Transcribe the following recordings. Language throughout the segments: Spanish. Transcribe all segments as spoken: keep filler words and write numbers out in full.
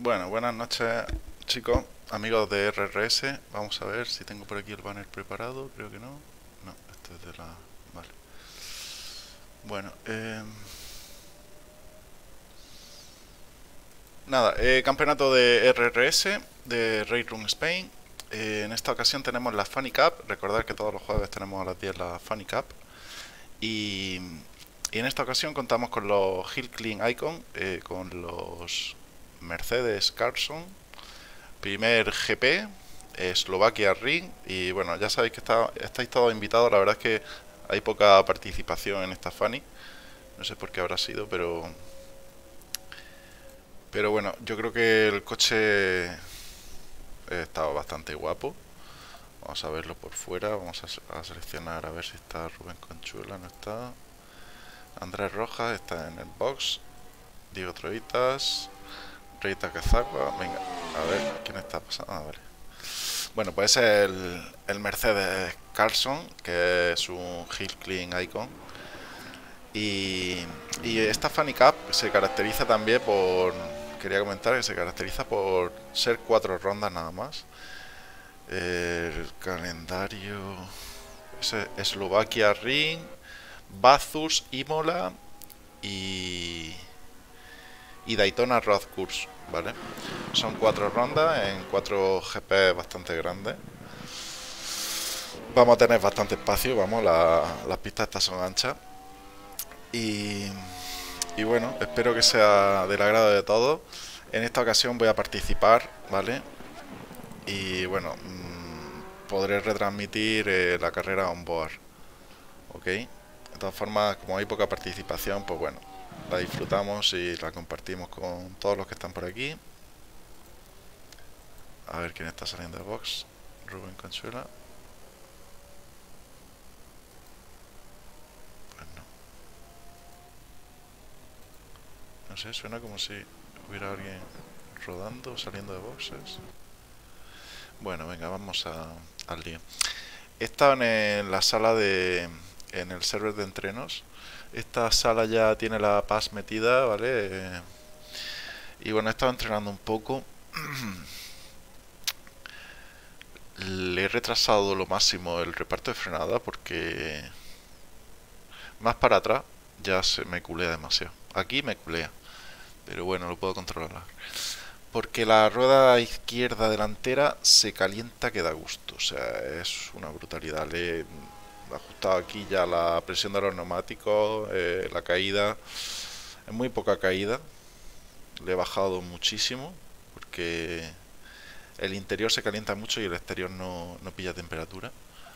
Bueno, buenas noches, chicos, amigos de R R S. Vamos a ver si tengo por aquí el banner preparado. Creo que no. No, este es de la... Vale. Bueno, eh... nada, eh, campeonato de R R S de Raid Room Spain. Eh, en esta ocasión tenemos la Funny Cup. Recordad que todos los jueves tenemos a las diez la Funny Cup. Y, y en esta ocasión contamos con los Hill Clean Icon, eh, con los Mercedes Carlson, primer G P, Eslovaquia Ring. Y bueno, ya sabéis que está, estáis todos invitados. La verdad es que hay poca participación en esta Funny. No sé por qué habrá sido, pero pero bueno, yo creo que el coche estaba bastante guapo. Vamos a verlo por fuera. Vamos a, a seleccionar a ver si está Rubén Conchuela. No está. Andrés Rojas está en el box. Diego Troitas. Reita Cazagua. Venga, a ver quién está pasando. Ah, vale. Bueno, pues es el, el Mercedes Carlson, que es un Hill Clean Icon. Y, y esta Funny Cup se caracteriza también por... Quería comentar que se caracteriza por ser cuatro rondas nada más. El calendario... Es Eslovaquia Ring, Bathurst, Imola y... y Daytona Road Course, ¿vale? Son cuatro rondas en cuatro G P bastante grandes. Vamos a tener bastante espacio, vamos, la, las pistas estas son anchas. Y, y bueno, espero que sea del agrado de todos. En esta ocasión voy a participar, ¿vale? Y bueno, mmm, podré retransmitir eh, la carrera on board, ¿ok? De todas formas, como hay poca participación, pues bueno, la disfrutamos y la compartimos con todos los que están por aquí. A ver quién está saliendo de box. Rubén Consuela. Pues no. No sé, suena como si hubiera alguien rodando o saliendo de boxes. Bueno, venga, vamos a, al lío. He estado en la sala de... en el server de entrenos. Esta sala ya tiene la paz metida, ¿vale? Eh, y bueno, he estado entrenando un poco. Le he retrasado lo máximo el reparto de frenada porque más para atrás ya se me culea demasiado. Aquí me culea, pero bueno, lo puedo controlar. Porque la rueda izquierda delantera se calienta que da gusto. O sea, es una brutalidad. Le he ajustado aquí ya la presión de los neumáticos, eh, la caída. Es muy poca caída. Le he bajado muchísimo porque el interior se calienta mucho y el exterior no, no pilla temperatura.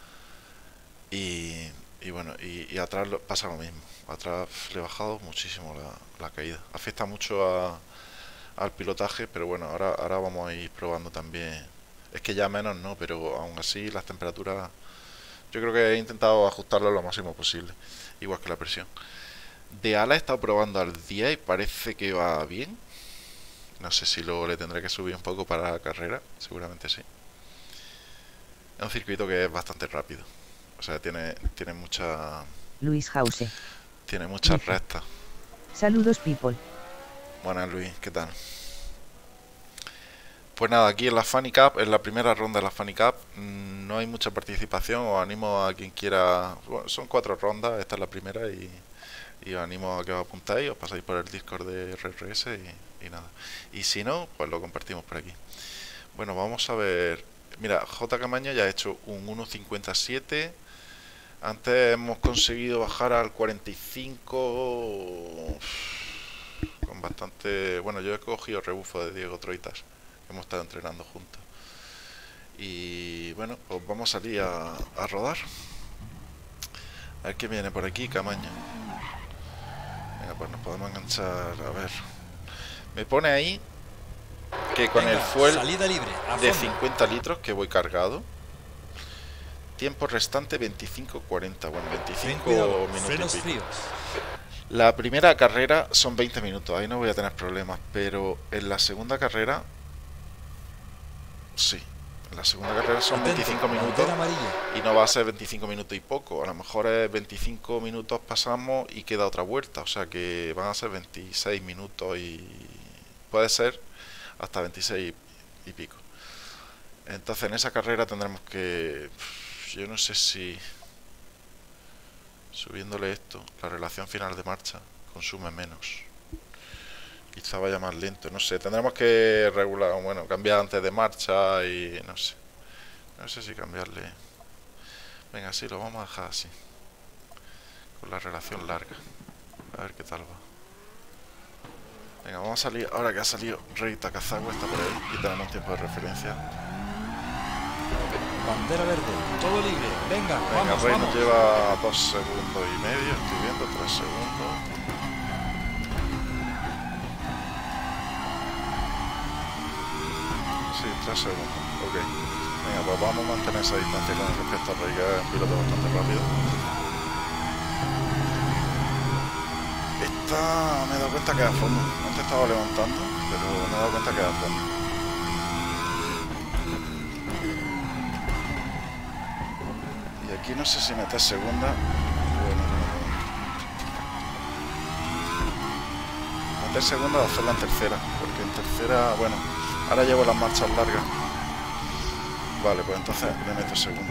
Y, y bueno, y, y atrás pasa lo mismo. Atrás le he bajado muchísimo la, la caída. Afecta mucho a, al pilotaje, pero bueno, ahora, ahora vamos a ir probando también. Es que ya menos no, pero aún así las temperaturas, yo creo que he intentado ajustarlo lo máximo posible, igual que la presión. De ala he estado probando al día y parece que va bien. No sé si luego le tendré que subir un poco para la carrera, seguramente sí. Es un circuito que es bastante rápido. O sea, tiene, tiene mucha... Luis Hause. Tiene muchas Dice. rectas. Saludos, people. Buenas, Luis, ¿qué tal? Pues nada, aquí en la Funny Cup, en la primera ronda de la Funny Cup, mmm, no hay mucha participación. Os animo a quien quiera. Bueno, son cuatro rondas, esta es la primera y, y os animo a que os apuntáis, os pasáis por el Discord de R R S y, y nada. Y si no, pues lo compartimos por aquí. Bueno, vamos a ver. Mira, J. Camaño ya ha hecho un uno cincuenta y siete. Antes hemos conseguido bajar al cuarenta y cinco con bastante... Bueno, yo he cogido rebufo de Diego Troitas. Hemos estado entrenando juntos. Y bueno, pues vamos a salir a, a rodar. A ver qué viene por aquí, Camaño. Venga, pues nos podemos enganchar. A ver. Me pone ahí que con Venga, el fuel salida libre, de cincuenta litros que voy cargado. Tiempo restante veinticinco cuarenta. Bueno, veinticinco minutos. La primera carrera son veinte minutos. Ahí no voy a tener problemas. Pero en la segunda carrera... Sí, en la segunda carrera son veinticinco minutos y no va a ser veinticinco minutos y poco. A lo mejor es veinticinco minutos pasamos y queda otra vuelta. O sea que van a ser veintiséis minutos y puede ser. hasta veintiséis y, y pico. Entonces en esa carrera tendremos que, yo no sé si subiéndole esto, la relación final de marcha consume menos, quizá vaya más lento, no sé, tendremos que regular, bueno, cambiar antes de marcha y no sé, no sé si cambiarle. Venga, sí, lo vamos a dejar así, con la relación larga, a ver qué tal va. Venga, vamos a salir, ahora que ha salido Rey Takazawa, está por ahí y tenemos tiempo de referencia. Bandera verde, todo libre, venga, Venga, vamos, Rey vamos. nos lleva dos segundos y medio, estoy viendo, tres segundos. Sí, tres segundos, ok. Venga, pues vamos a mantener esa distancia con respecto a Rey, que es un piloto bastante rápido. Esta me he dado cuenta que es a fondo. Antes estaba levantando, pero me he dado cuenta que es a fondo. Y aquí no sé si meter segunda. Bueno, meter segunda o hacerla en tercera. Porque en tercera, bueno, ahora llevo las marchas largas. Vale, pues entonces le meto segunda.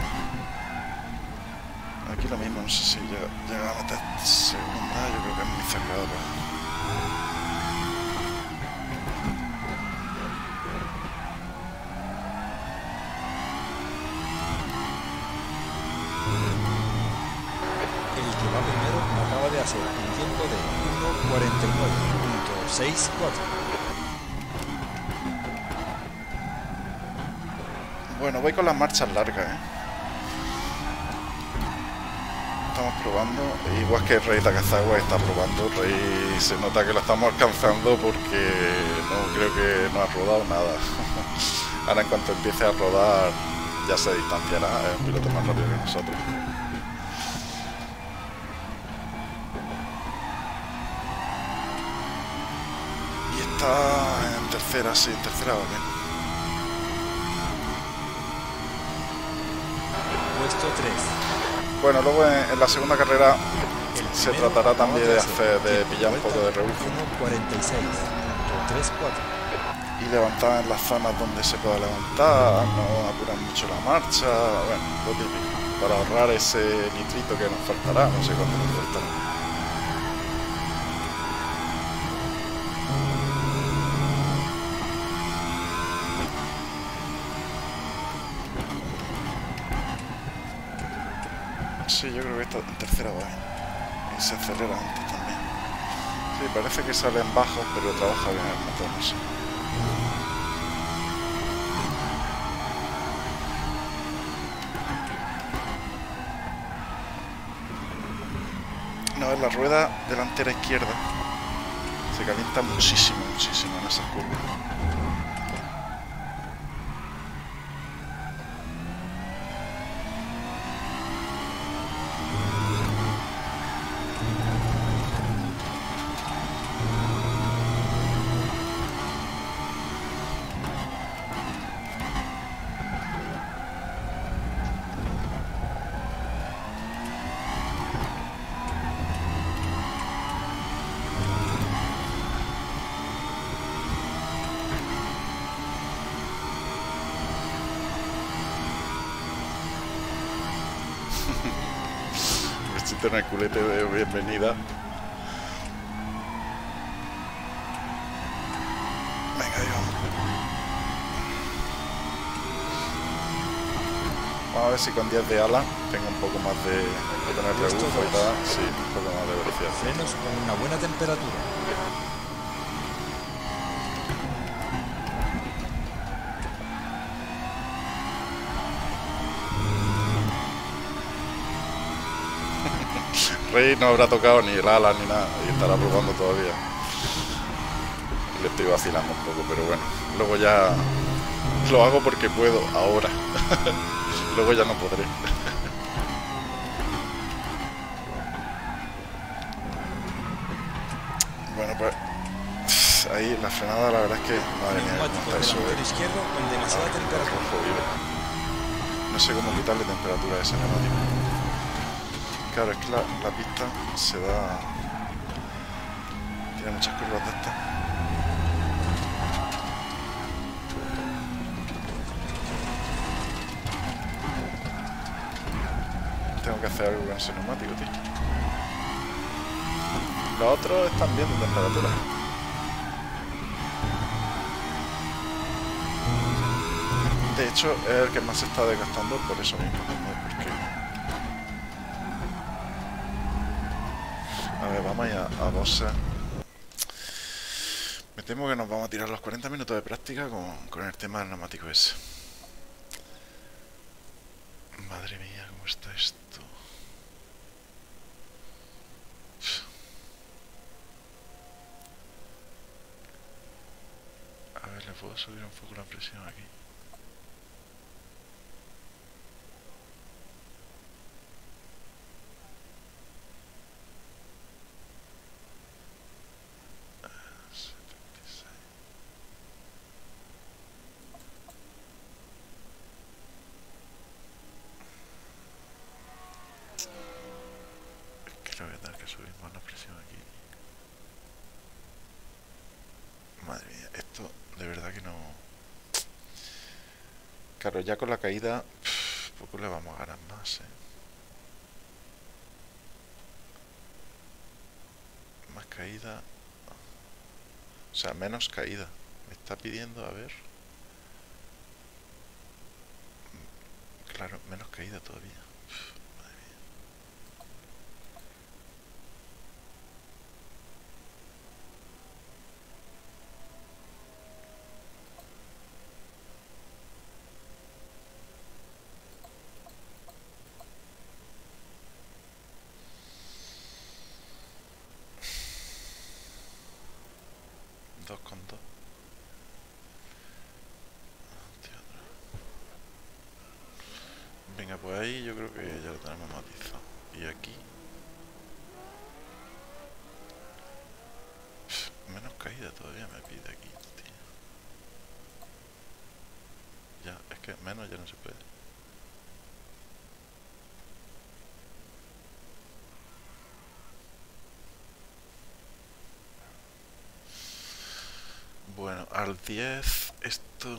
Aquí lo mismo, no sé si llega, llega a meter segunda, yo creo que es muy cerrado. Pues. El que va primero acaba de hacer un tiempo de uno cuarenta y nueve punto sesenta y cuatro. Bueno, voy con las marchas largas, ¿eh? Estamos probando, igual que Rey Takazawa está probando. Rey se nota que lo estamos alcanzando porque no creo que no ha rodado nada. Ahora en cuanto empiece a rodar ya se distanciará, es un piloto más rápido que nosotros. Y está en tercera, sí, en tercera va bien. Puesto tres. Bueno, luego en, en la segunda carrera El se primero tratará acaba también de hacer, de tiempo pillar un vuelta poco de rebufo uno cuarenta y seis punto treinta y cuatro. y levantar en las zonas donde se pueda levantar, no apurar mucho la marcha, bueno, lo típico, para ahorrar ese nitrito que nos faltará, no sé cuánto nos faltará. Sí, yo creo que esta en tercera va bien. Y se acelera antes también. Sí, parece que salen bajos, pero trabaja bien el motor, no sé. No, en la rueda delantera izquierda se calienta muchísimo, muchísimo en esas curvas. Besito en el culete de bienvenida. Venga, ahí vamos. Vamos a ver si con diez de ala tengo un poco más de, de tener rebufo y tal. Sí, un poco más de velocidad. Frenos con una buena temperatura. Rey no habrá tocado ni el ala ni nada y estará probando todavía. Le estoy vacilando un poco, pero bueno, luego ya lo hago porque puedo, ahora. Luego ya no podré. Bueno, pues ahí la frenada, la verdad es que madre mía, cómo Neumático está eso, delantero eh. izquierdo con demasiada temperatura. Jodido. No sé cómo quitarle temperatura a ese neumático. Claro, es que la, la pista se da... Tiene muchas curvas de estas. que hacer algo con ese neumático, tío. Los otros están bien de temperatura. De hecho, es el que más se está desgastando por eso mismo, ¿no? Porque... A ver, vamos a, a Bossa. Me temo que nos vamos a tirar los cuarenta minutos de práctica con, con el tema del neumático ese. Madre mía, ¿cómo está esto? A ver, le puedo subir un poco la presión aquí. Es que le voy a tener que subir más la presión aquí. Madre mía, esto de verdad que no... Claro, ya con la caída, pff, poco le vamos a ganar más, ¿eh? Más caída... O sea, menos caída. Me está pidiendo, a ver... Claro, menos caída todavía. Pff, madre mía. Dos con dos. Venga, pues ahí yo creo que ya lo tenemos matizado. Y aquí... Pff, menos caída todavía me pide aquí, tío. Ya, es que menos ya no se puede. Bueno, al diez esto...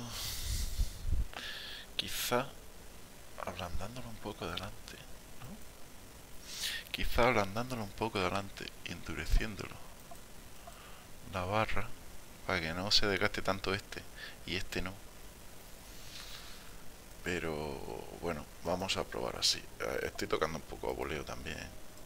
Quizá... ablandándolo un poco delante, ¿no? Quizá ablandándolo un poco delante y endureciéndolo la barra para que no se desgaste tanto este y este no. Pero bueno, vamos a probar así. Estoy tocando un poco a voleo también.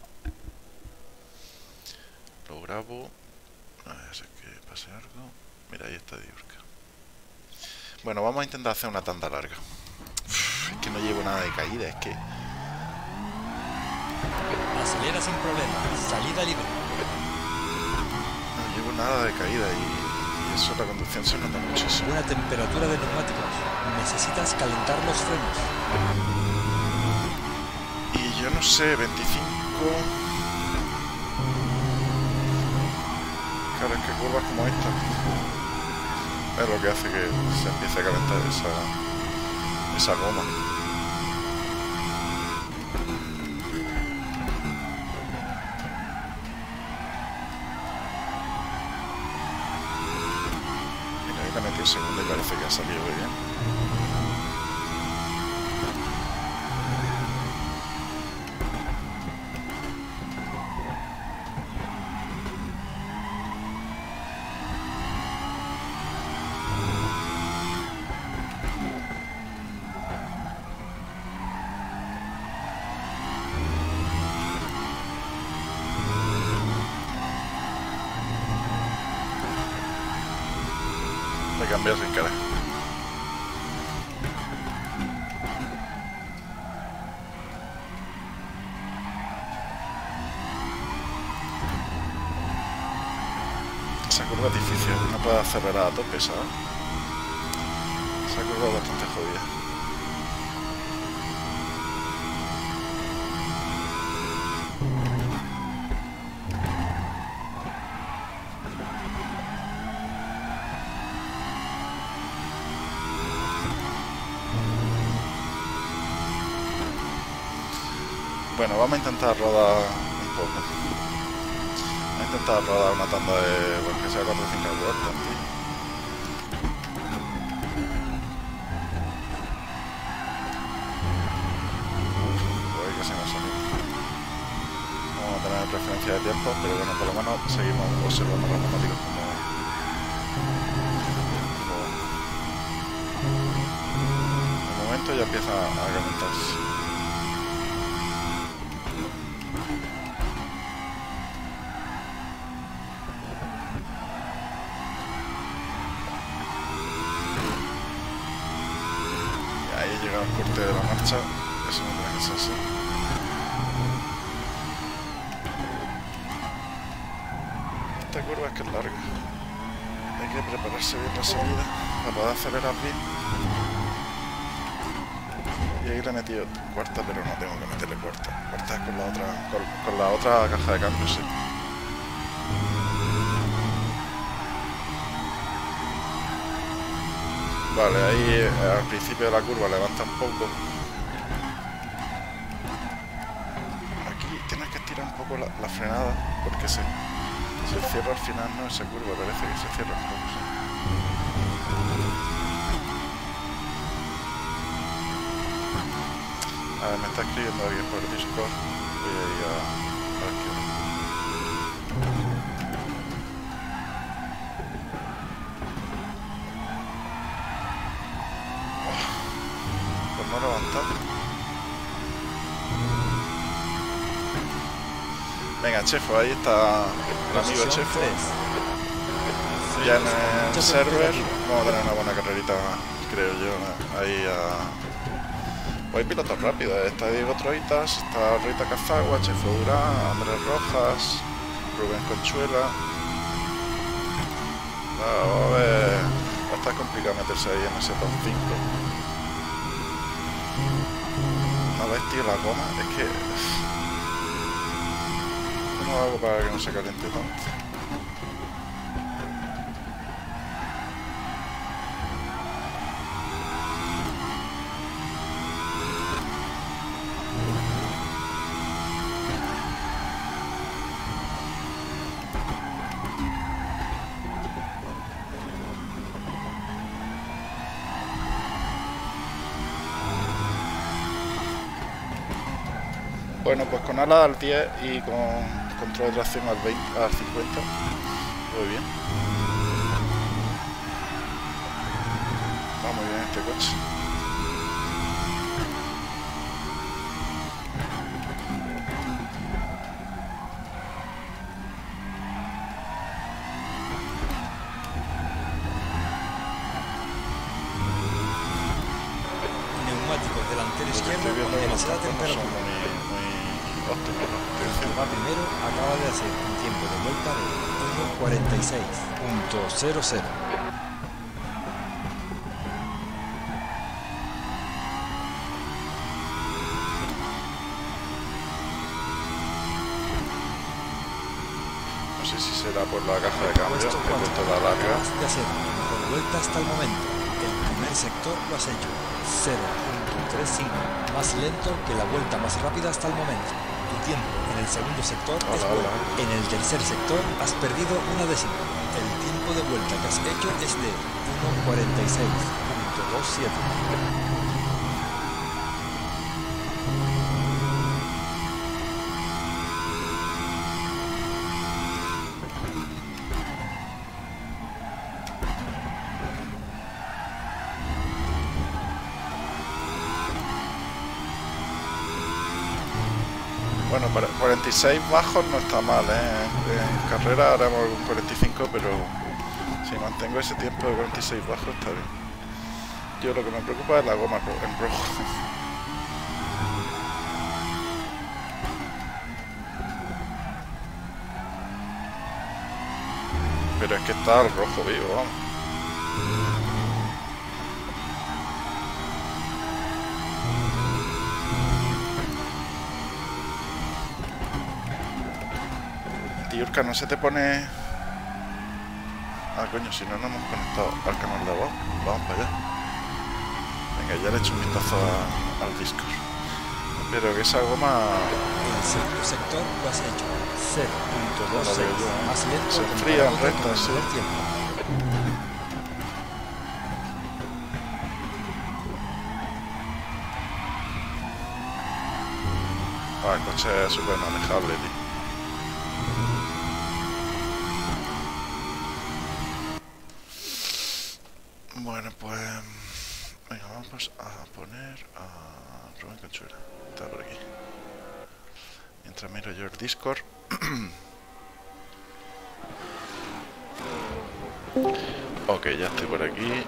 Lo grabo. A ver si es que pase algo. Mira, ahí está Diurka. Bueno, vamos a intentar hacer una tanda larga. Uf, es que no llevo nada de caída, es que... Acelera sin problemas, salida libre. No llevo nada de caída y, y eso, la conducción se nota muchísimo. Buena temperatura de neumáticos. Necesitas calentar los frenos. Y yo no sé, veinticinco... Claro, es que curvas como esta es lo que hace que se empiece a calentar esa, esa goma. Mira, ahí le metí el segundo y parece que ha salido muy bien. De cambiar sin cara. Esa curva es difícil, no puedes acelerar a tope, ¿sabes? Esa curva es bastante jodida. Bueno, vamos a intentar rodar un poco. Vamos a intentar rodar una tanda de, bueno, que sea cuatro o cinco vueltas, tío. Uy, que se me ha salido. referencia de tiempo, pero bueno, por lo menos seguimos observando los neumáticos como, como de momento ya empieza a calentarse. Y ahí llega el corte de la marcha, eso no tiene que ser así. Esta curva es que es larga, hay que prepararse bien la salida para poder acelerar bien. Y ahí le he metido cuarta, pero no tengo que meterle cuarta. Cuarta es con la otra, con, con la otra caja de cambio, sí. Vale, ahí eh, al principio de la curva levanta un poco. Aquí tienes que estirar un poco la, la frenada, porque se, se cierra al final, no esa curva, parece que se cierra un poco, sí. A ver, me está escribiendo alguien por el Discord. Voy a ir a, a ver qué hora. Pues no levantar. Venga, Chefo, ahí está el amigo Chefo. Ya en el server vamos a tener una buena carrerita, creo yo, ahí a... Pues hay pilotos rápidos, está Diego Troitas, está Rita Cazagua, Chefo Durán, Andrés Rojas, Rubén Conchuela. Vamos a ver, va a estar complicado meterse ahí en ese top cinco. A ver, tío, la goma, es que... ¿Cómo hago para que no se caliente tanto? Bueno, pues con ala al diez y con control de tracción al, veinte, al cincuenta. Muy bien. Va muy bien este coche. Neumáticos delantero izquierdo con demasiada temperatura. El va primero acaba de hacer un tiempo de vuelta de uno cuarenta y seis punto cero cero. No sé si será por la caja de cambio, que he puesto la larga. Acabas de hacer la mejor vuelta hasta el momento. El primer sector lo has hecho cero punto treinta y cinco, más lento que la vuelta más rápida hasta el momento. Tu tiempo en el segundo sector hola, es bueno. hola. En el tercer sector has perdido una décima. El tiempo de vuelta que has hecho es de uno cuarenta y seis punto veintisiete. Bueno, para cuarenta y seis bajos no está mal, ¿eh? En carrera haremos un cuarenta y cinco, pero si mantengo ese tiempo de cuarenta y seis bajos está bien. Yo lo que me preocupa es la goma en rojo. Pero es que está el rojo vivo, vamos. Yurka, no se te pone... Ah, coño, si no nos hemos conectado al canal de abajo. Vamos para allá. Venga, ya le he hecho un vistazo a, al Discord. Pero que esa goma... En el segundo sector lo has hecho cero punto veintiséis, más lento. Se enfría en recta, sí. Ah, el coche es súper manejable, tío. Bueno, pues... Venga, vamos a poner a Rubén Conchuela. Está por aquí. Mientras miro yo el Discord. Ok, ya estoy por aquí.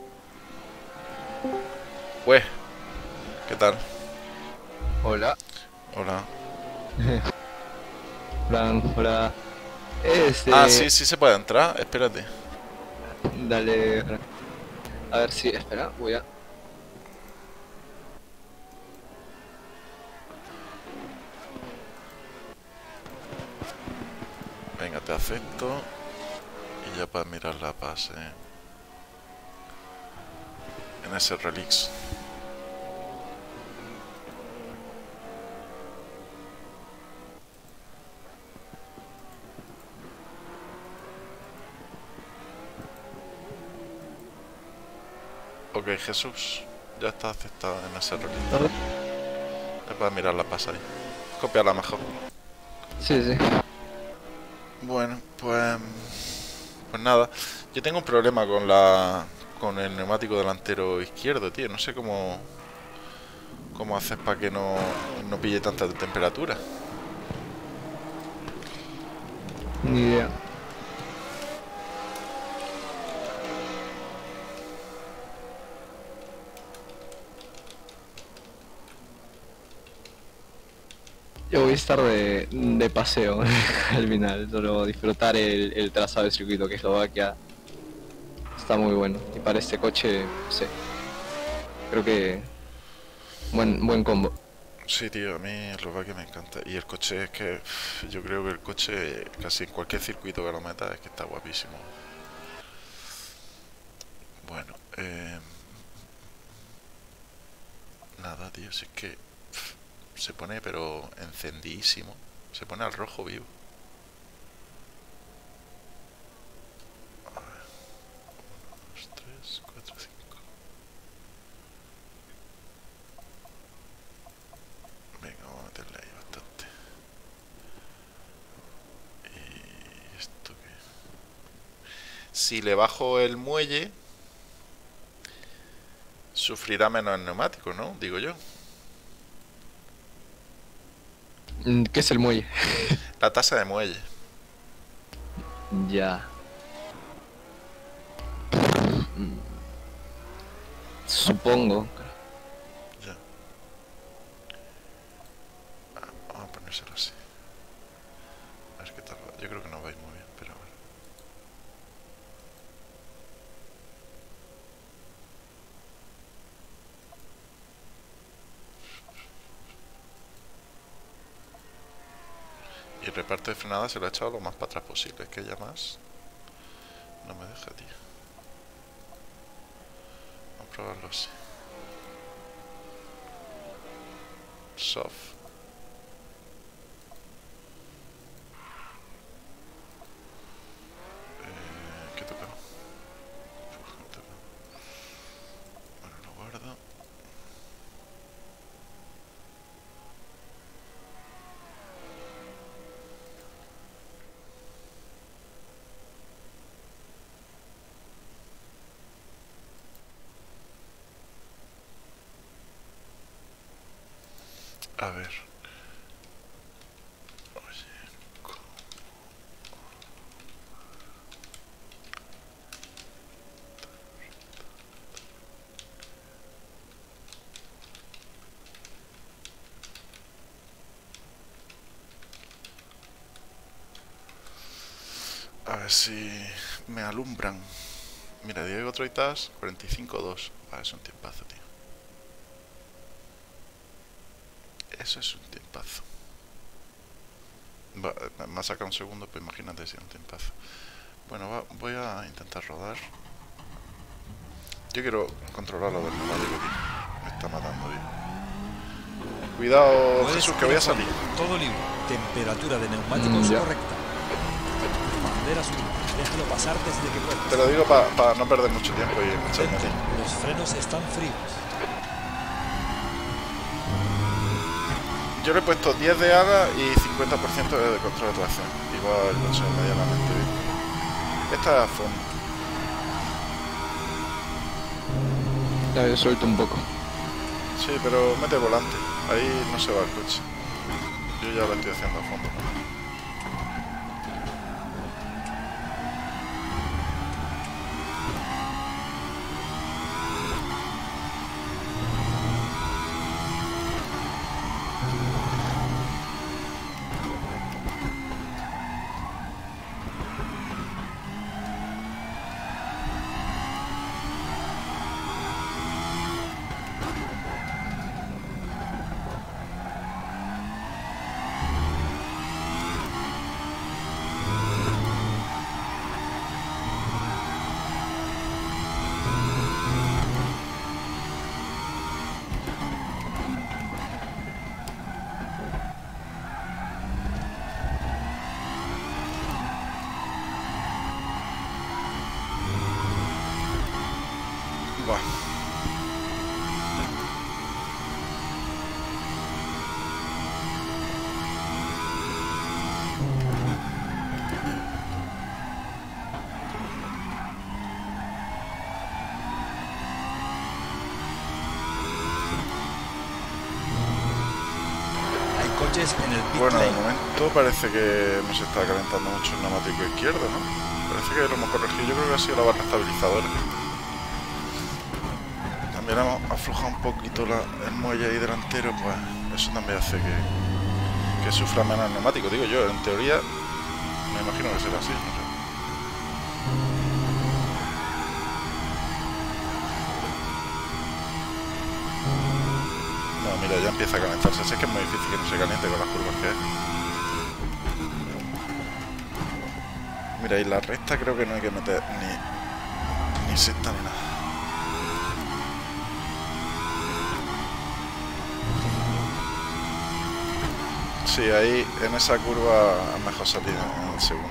Pues, ¿qué tal? Hola. Hola. Fran, hola. Este... Ah, sí, sí se puede entrar. Espérate. Dale, Fran. A ver si... Espera, voy a... Venga, te acepto. Y ya puedes mirar la base. En ese Relix. Ok, Jesús, ya está aceptado en ese Relix. Ya puedes mirar la base ahí. Copiarla mejor. Sí, sí. Bueno, pues... Pues nada. Yo tengo un problema con la... Con el neumático delantero izquierdo, tío. No sé cómo... ¿Cómo haces para que no, no pille tanta temperatura? Ni idea. Yo voy a estar de, de paseo al final, solo disfrutar el, el trazado del circuito que Eslovaquia está muy bueno. Y para este coche, no sé, creo que buen, buen combo. Sí, tío, a mí Eslovaquia me encanta. Y el coche es que... Uff, yo creo que el coche, casi en cualquier circuito que lo metas, es que está guapísimo. Bueno, eh... Nada, tío, si es que... Uff, se pone pero encendidísimo. Se pone al rojo vivo. A ver. uno, dos, tres, cuatro, cinco. Venga, vamos a meterle ahí bastante. ¿Y esto qué? Si le bajo el muelle, sufrirá menos el neumático, ¿no? Digo yo. ¿Qué es el muelle? La tasa de muelle. Ya. Supongo. Ya. Ah, vamos a ponérselo así. A ver qué tal va. Yo creo que no va a ir muy bien, pero a ver. Y el reparto de frenada se lo ha echado lo más para atrás posible. Es que ya más no me deja, tío. Vamos a probarlo así. Soft. Eh, ¿Qué toca? Uf, no toca. Bueno, lo guardo. A ver. Oye, ¿cómo? A ver si me alumbran. Mira, Diego Troitas, cuarenta y cinco dos. Ah, es un tiempazo, tío. Eso es un tiempazo. Va, me ha sacado un segundo, pues imagínate si es un tiempazo. Bueno, va, voy a intentar rodar. Yo quiero controlar lo del neumático, tío. Me está matando, tío. Cuidado, Puedes Jesús, que voy a salir. Todo libre. Temperatura de neumáticos Mm, ya. correcta. Bandera azul. Déjalo pasar desde que puedas. Te lo digo para pa no perder mucho tiempo y echarme Atento, aquí. los frenos están fríos. Yo le he puesto diez de ala y cincuenta por ciento de control de tracción. Igual, no sé, medianamente bien. Esta es a fondo. Ya, yo suelto un poco. Sí, pero mete volante. Ahí no se va el coche. Yo ya lo estoy haciendo a fondo. Buah. Hay coches en el pit Bueno, de lane. momento parece que no se está calentando mucho el neumático izquierdo, ¿no? Parece que lo hemos corregido. Yo creo que ha sido la barra estabilizadora. También hemos aflojado un poquito la, el muelle ahí delantero, pues eso también hace que, que sufra menos el neumático. Digo yo, en teoría, me imagino que será así, no sé. No, mira, ya empieza a calentarse. Si es que es muy difícil que no se caliente con las curvas que hay. Mira, y la recta creo que no hay que meter ni, ni sexta ni nada. Sí, ahí en esa curva es mejor salir en el segundo.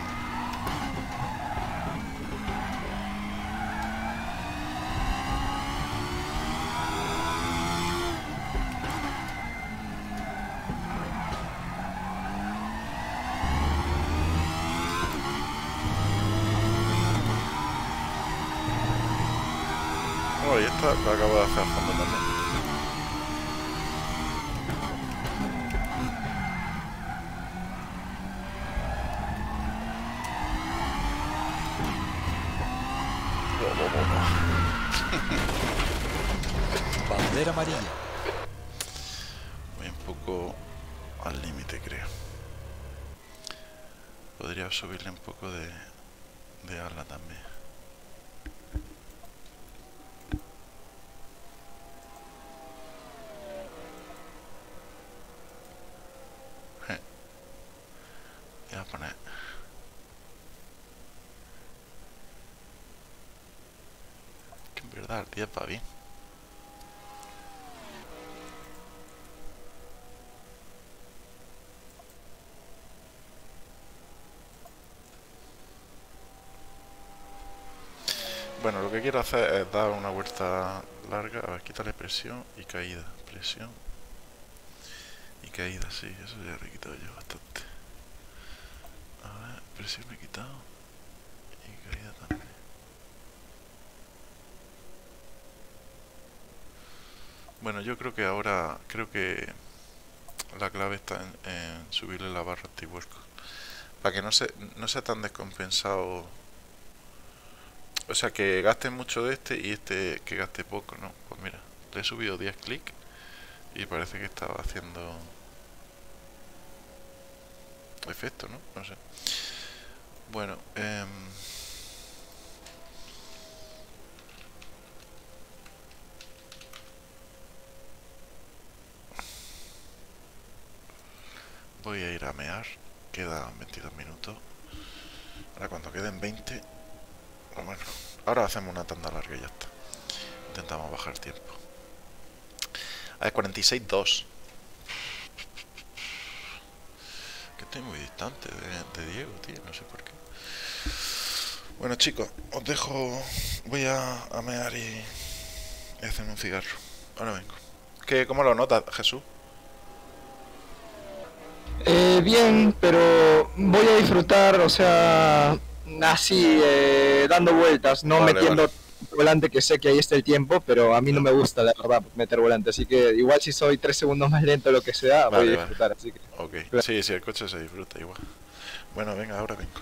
Oh, y esta la acabo de hacer a fondo también. Bandera amarilla. Voy un poco al límite, creo. Podría subirle un poco de, de ala también. Je. Voy a poner... Que en verdad el diez va bien. Bueno, lo que quiero hacer es dar una vuelta larga. A ver, quítale presión y caída. Presión y caída, sí, eso ya lo he quitado yo bastante. A ver, presión me he quitado y caída también. Bueno, yo creo que ahora, creo que la clave está en, en subirle la barra antivuelco. Para que no, se, no sea tan descompensado. O sea, que gaste mucho de este y este que gaste poco, ¿no? Pues mira, le he subido diez clics y parece que estaba haciendo efecto, ¿no? No sé. Bueno, eh, voy a ir a mear. Quedan veintidós minutos. Ahora cuando queden veinte... Bueno, ahora hacemos una tanda larga y ya está. Intentamos bajar tiempo. A ver, cuarenta y seis dos. Que estoy muy distante de, de Diego, tío. No sé por qué. Bueno, chicos, os dejo. Voy a, a mear y, y hacerme un cigarro. Ahora vengo. ¿Qué, ¿Cómo lo notas, Jesús? Eh, bien, pero voy a disfrutar, o sea, así, eh, dando vueltas, no Vale, metiendo vale. volante que sé que ahí está el tiempo, pero a mí no me gusta, la verdad, meter volante. Así que igual si soy tres segundos más lento o lo que sea, Vale, voy a vale. disfrutar. Así que... Ok, sí, sí, el coche se disfruta igual. Bueno, venga, ahora vengo.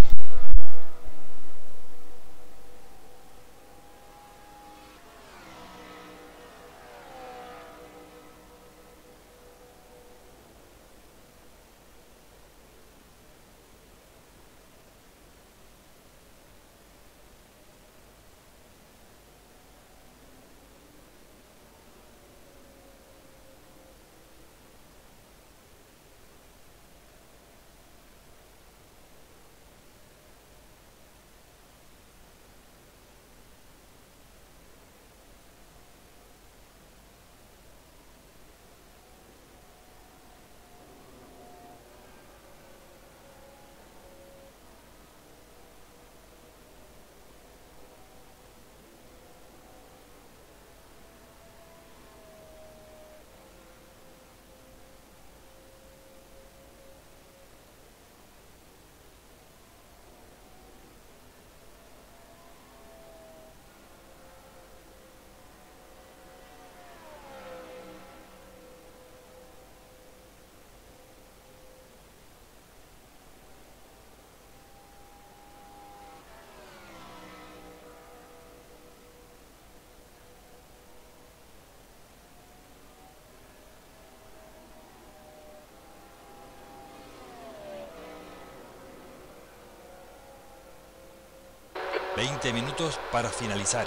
veinte minutos para finalizar.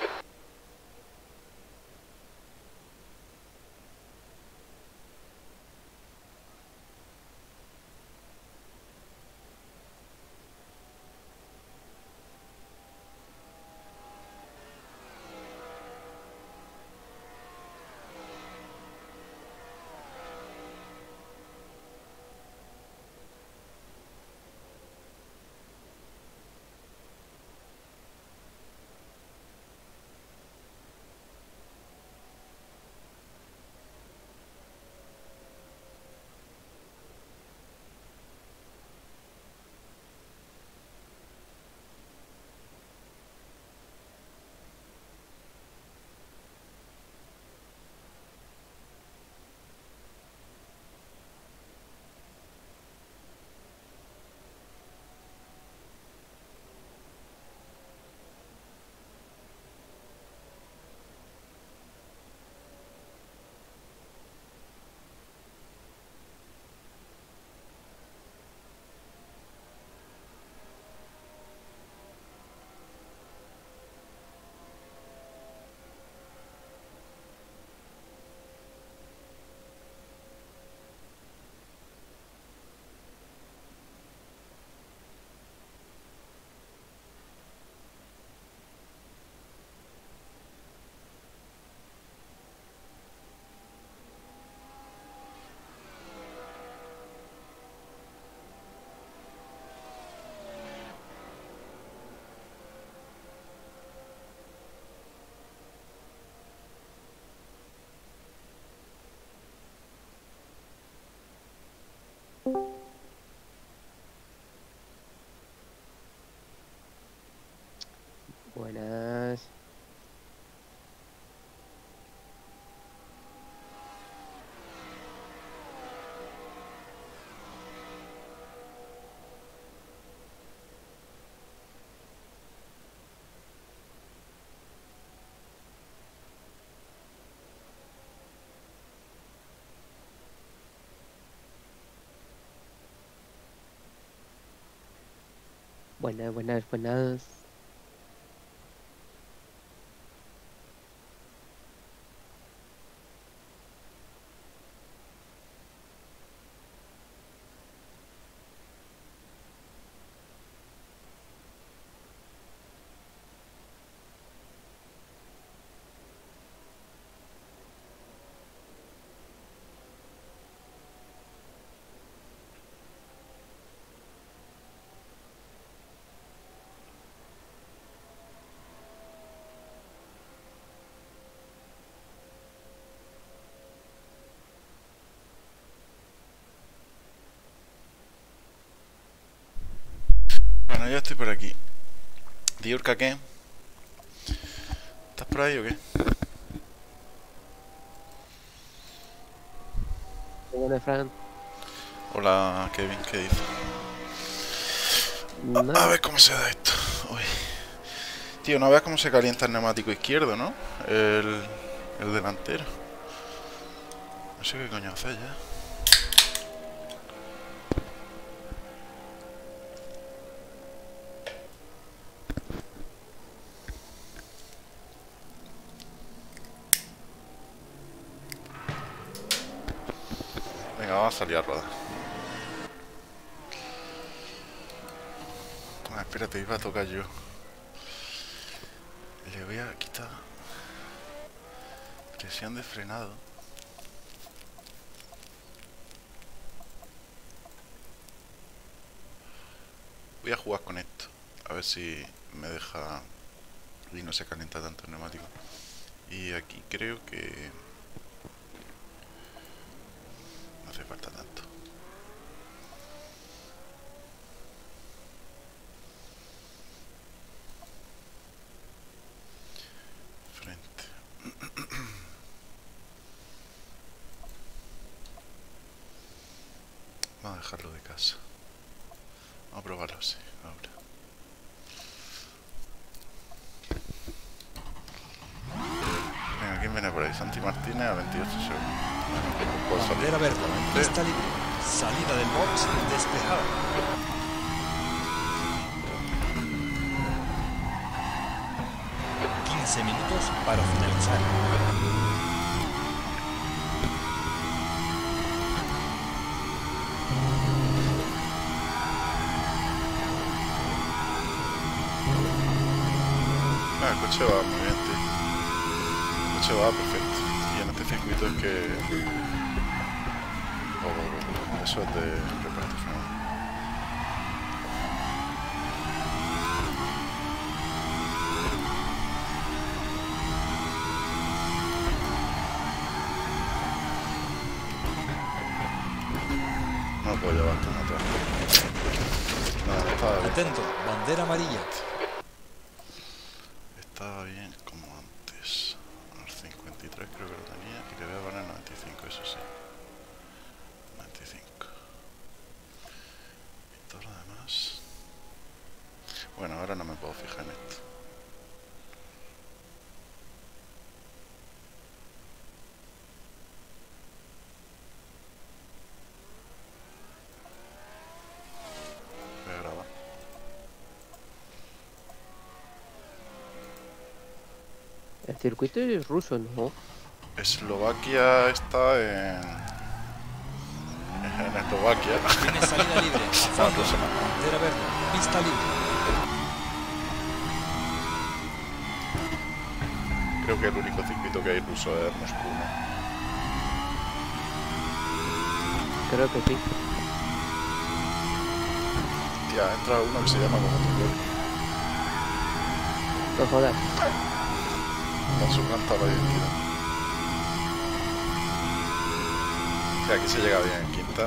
Buenas. Buenas, buenas, buenas. Bueno, ya estoy por aquí. Diurka, ¿qué? ¿Estás por ahí o qué? Hola, Fran. Hola, Kevin, ¿qué dices? Nada. A ver cómo se da esto. Uy. Tío, no veas cómo se calienta el neumático izquierdo, ¿no? El, el delantero. No sé qué coño hacer ya. Venga, vamos a salir a rodar. Ah, espérate, iba a tocar yo. Le voy a quitar presión de frenado. Voy a jugar con esto, a ver si me deja y no se calienta tanto el neumático. Y aquí creo que no hace falta tanto. Frente. Vamos a dejarlo de casa. Vamos a probarlo así, ahora. Venga, ¿quién viene por ahí? Santi Martínez a veintiocho segundos. Bueno, puedo salir. Bandera verde, pista libre. Salida del box despejada. quince minutos para finalizar. Ah, el coche va muy bien, tío. El coche va perfecto. Y en este circuito es que... Oh, oh, oh, eso es de reparto final. No puedo llevar tan atrás. Nada, estaba bien. Atento, bandera amarilla. Estaba bien como antes. Al cincuenta y tres creo que lo tenía. Y le voy a poner noventa y cinco, eso sí. noventa y cinco. Y todo lo demás. Bueno, ahora no me puedo fijar en esto. Voy a grabar. El circuito es ruso, ¿no? Eslovaquia está en... en Eslovaquia. Tiene salida libre. A Ah, fondo. ruso no. Bandera verde, pista libre. Creo que el único circuito que hay ruso es Moscú, ¿no? Creo que sí. Tía, entra uno que se llama como tu cuerpo. No jodas. Con su planta la identidad. Sí, aquí se llega bien en quinta.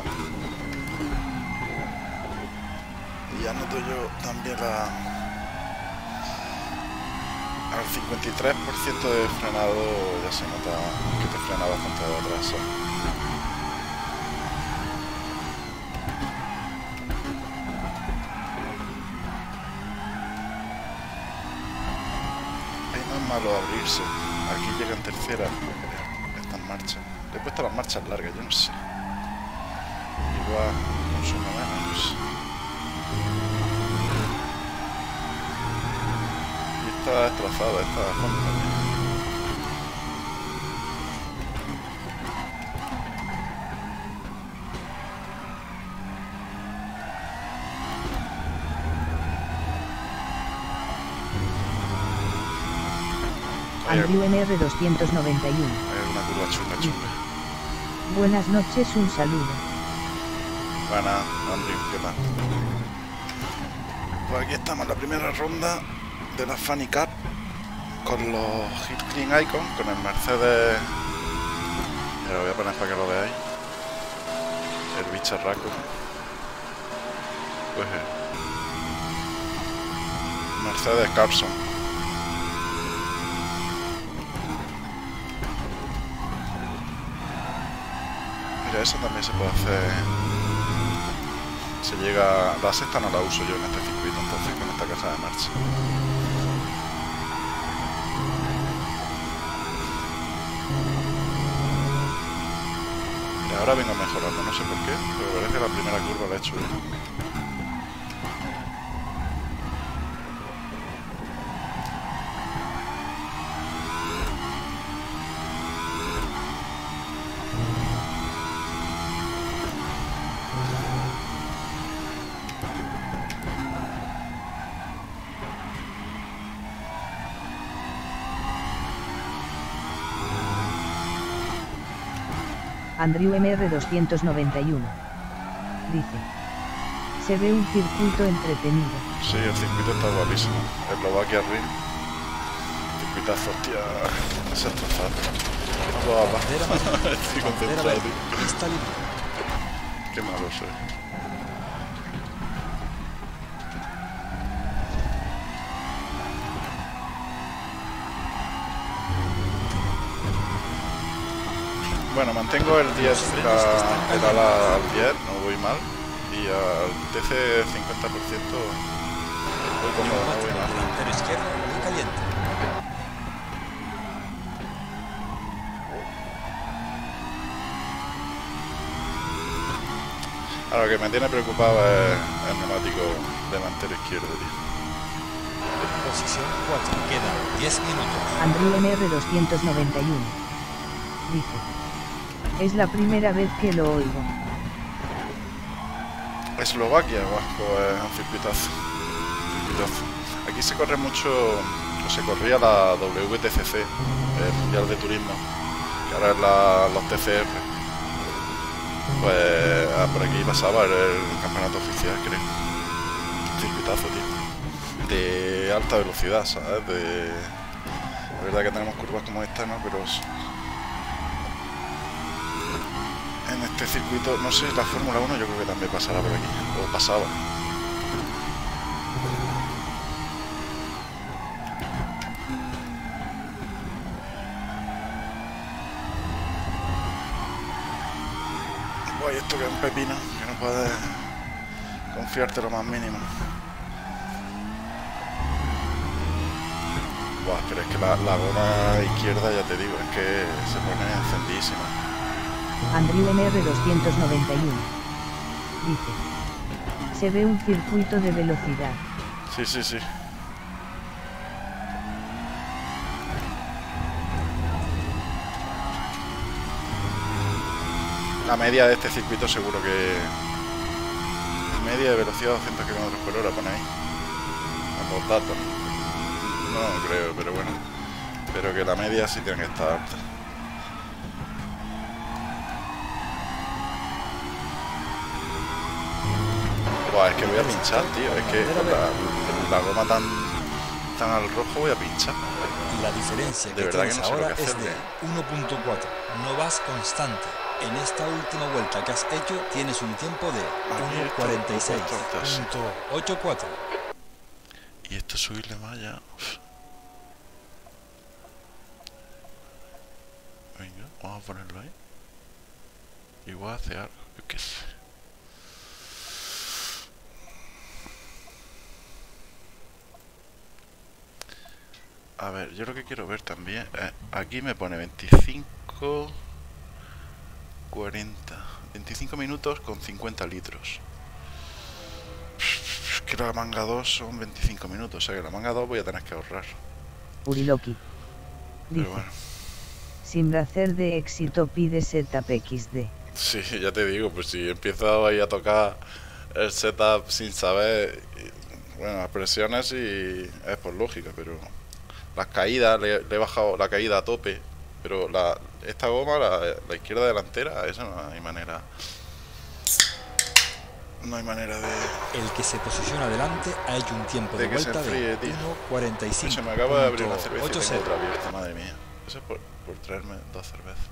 Y ya noto yo también la... al cincuenta y tres por ciento de frenado ya se nota que te frena bastante de atrás, ¿sabes? Ahí no es malo abrirse. Aquí llega en tercera. Está en marcha. Le he puesto las marchas largas, yo no sé. Igual consume menos. Y está destrozada esta Honda también. Hay Andrew N R doscientos noventa y uno. hay una curva chunga chunga. Buenas noches, un saludo. Bueno, Andrew, ¿qué tal? Pues aquí estamos en la primera ronda de la Funny Cup con los Hit Clean Icon, con el Mercedes. Ya lo voy a poner para que lo veáis. El bicharraco. Pues eh, Mercedes Carson. Aunque eso también se puede hacer. Se llega. La sexta no la uso yo en este circuito, entonces con esta caja de marcha. Mira, ahora vengo mejorando, no sé por qué, pero parece que la primera curva la he hecho bien. Andrew M R doscientos noventa y uno. Dice. Se ve un circuito entretenido. Sí, el circuito está guapísimo. Eslovaquia Ring. Circuitazo, hostia. Se ha destrozado. No puedo hablar. Estoy concentrado, tío. Pista libre. Qué malo soy. Bueno, mantengo el diez, la, el ala al diez, no voy mal. Y al T C cincuenta por ciento voy cómodo, no voy mal. Delantero izquierdo, muy caliente. Ahora lo que me tiene preocupado es el neumático delantero izquierdo, tío. Posición cuatro, quedan diez minutos. Andrew M R doscientos noventa y uno. Dice. Es la primera vez que lo oigo. Eslovaquia, guau, pues es un circuitazo. circuitazo. Aquí se corre mucho, o se corría la W T C C, el Mundial de Turismo, que ahora es la, los T C R. Pues ah, por aquí pasaba el, el campeonato oficial, creo. Circuitazo, tío. De alta velocidad, ¿sabes? De... La verdad que tenemos curvas como esta, ¿no? Pero... En este circuito, no sé, la Fórmula uno yo creo que también pasará por aquí, o pasaba. Guay, esto que es un pepino, que no puedes confiarte lo más mínimo. Buah, pero es que la, la goma izquierda, ya te digo, es que se pone encendidísima. Andrew M R doscientos noventa y uno. Dice. Se ve un circuito de velocidad. Sí, sí, sí. La media de este circuito seguro que... Media de velocidad doscientos kilómetros por hora, pone ahí. En los datos. No creo, pero bueno. Pero que la media sí tiene que estar alta. Es que voy a pinchar, tío. Es que con la, la goma tan, tan al rojo voy a pinchar. La diferencia de que verdad tienes que no sé ahora lo que es hacerle. de uno punto cuatro. No vas constante. En esta última vuelta que has hecho tienes un tiempo de uno cuarenta y seis punto ochenta y cuatro. Y esto subirle más ya. Uf. Venga, vamos a ponerlo ahí. Igual hace algo, yo qué sé. A ver, yo lo que quiero ver también es, aquí me pone veinticinco, cuarenta, veinticinco minutos con cincuenta litros. Es que la manga dos son veinticinco minutos, o sea que la manga dos voy a tener que ahorrar. Uriloki. Dice. Pero bueno. Sin hacer de éxito pide setup equis de. Sí, ya te digo, pues si empiezo ahí a tocar el setup sin saber, bueno, las presiones y es por lógica, pero... Las caídas, le, le he bajado la caída a tope, pero la, esta goma, la, la izquierda delantera, eso no hay manera. No hay manera de... El que se posiciona adelante ha hecho un tiempo de, de que se vuelta enfríe, de tío. uno cuarenta y cinco. Se me acaba de abrir una cerveza y tengo ochenta. otra abierta, madre mía. Eso es por, por traerme dos cervezas.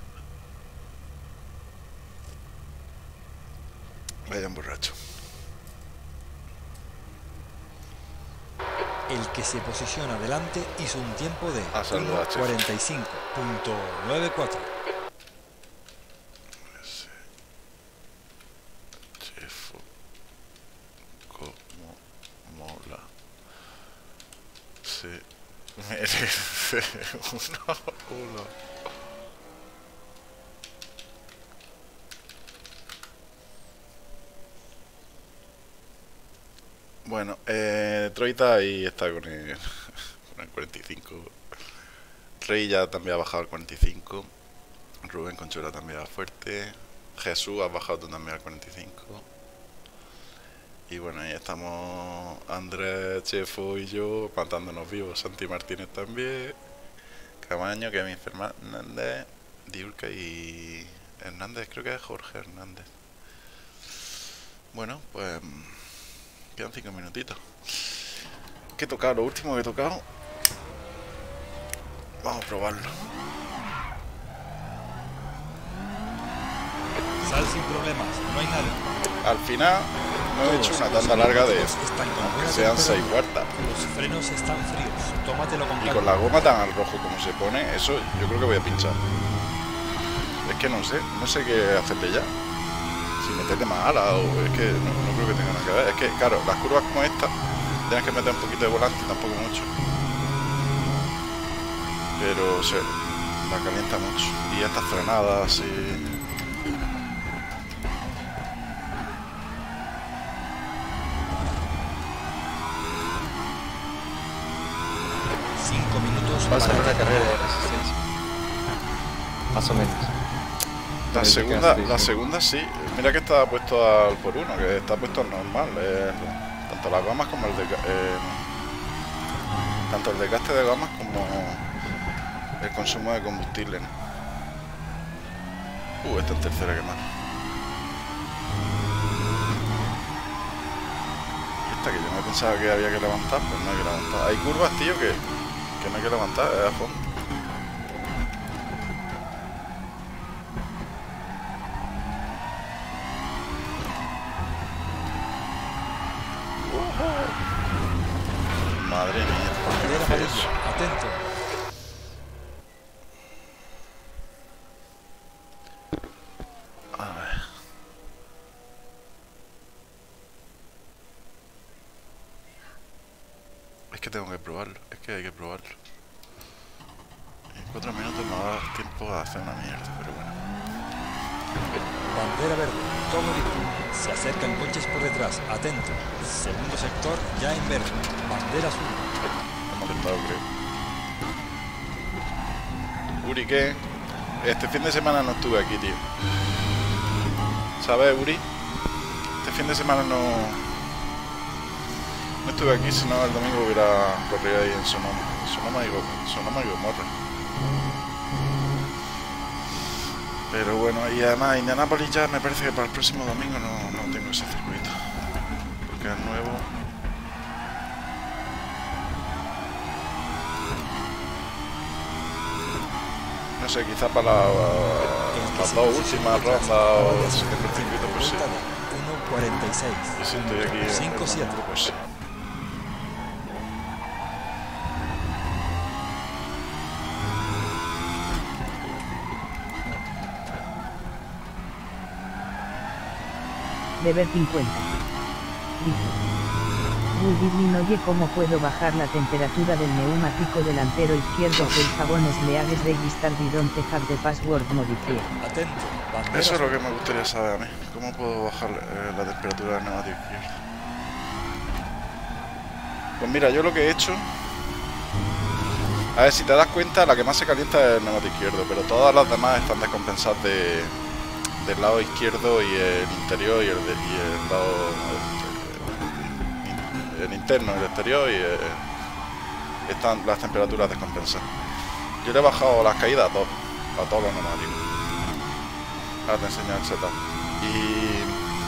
Vaya un borracho. El que se posiciona adelante hizo un tiempo de Ah, saluda, uno chef. cuarenta y cinco punto noventa y cuatro. Merece uno, uno. Bueno, eh, Troita ahí está con el, con el cuarenta y cinco. Rey ya también ha bajado al cuarenta y cinco. Rubén Conchuela también va fuerte. Jesús ha bajado tú también al cuarenta y cinco. Y bueno, ahí estamos Andrés, Chefo y yo matándonos vivos. Santi Martínez también. Camaño, Kevin Fernández, Diurca y Hernández, creo que es Jorge Hernández. Bueno, pues quedan cinco minutitos. ¿Qué he tocado? Lo último que he tocado. Vamos a probarlo. Sal sin problemas, no hay nada. Al final no he hecho una tanda larga de aunque sean seis vueltas. Los frenos están fríos, tómatelo con Y calma. con la goma tan al rojo como se pone, eso yo creo que voy a pinchar. Es que no sé, no sé qué hacerle ya. Si meterte más ala o es que no, no creo que tenga nada que ver. Es que claro, las curvas como esta tienes que meter un poquito de volante, tampoco mucho. Pero se la calienta mucho. Y estas frenadas y... Cinco minutos Va a ser para una carrera de resistencia. Más o menos. La Desde segunda, que hace- la segunda sí. Mira que está puesto al por uno, que está puesto al normal. eh, tanto las gomas como el de, eh, tanto el desgaste de gomas como el consumo de combustible, ¿no? Uh, esta en tercera que más. Y esta que yo no pensaba que había que levantar, pues no hay que levantar. Hay curvas, tío, que, que no hay que levantar, es a fondo. Madre mía, ¿por qué me bandera hace amarilla, eso? atento. A ver. Es que tengo que probarlo, es que hay que probarlo. En cuatro minutos me va a dar tiempo a hacer una mierda, pero bueno. Bandera verde, todo listo. Se acercan coches por detrás, atento. Segundo sector ya en verde. Bandera azul. Hemos intentado, creo. Uri, ¿qué? Este fin de semana no estuve aquí, tío. ¿Sabes, Uri? Este fin de semana no... No estuve aquí, si no el domingo hubiera corrido ahí en Sonoma. Sonoma y Go- Sonoma y Gomorra. Pero bueno, y además Indianápolis ya me parece que para el próximo domingo no, no tengo ese circuito. Porque es nuevo. No sé, quizás para la- las dos últimas rondas o si tengo el circuito, pues sí. uno cuarenta y seis. Y si estoy aquí en cinco el siete. grupo, pues sí. Deber cincuenta. Dice. Woody oye cómo puedo bajar la temperatura del neumático delantero izquierdo que el jabón es leagues register didn't have the password modifier. Atento. Bandera Eso es lo azul. que me gustaría saber a mí. ¿Cómo puedo bajar eh, la temperatura del neumático izquierdo? Pues mira, yo lo que he hecho... A ver, si te das cuenta, la que más se calienta es el neumático izquierdo, pero todas las demás están descompensadas de, del lado izquierdo y el interior y el, de- y el lado... El, el interno, el exterior y... eh, están las temperaturas descompensadas. Yo le he bajado las caídas a todos, a todos los neumáticos. Ahora te enseño el setup. Y...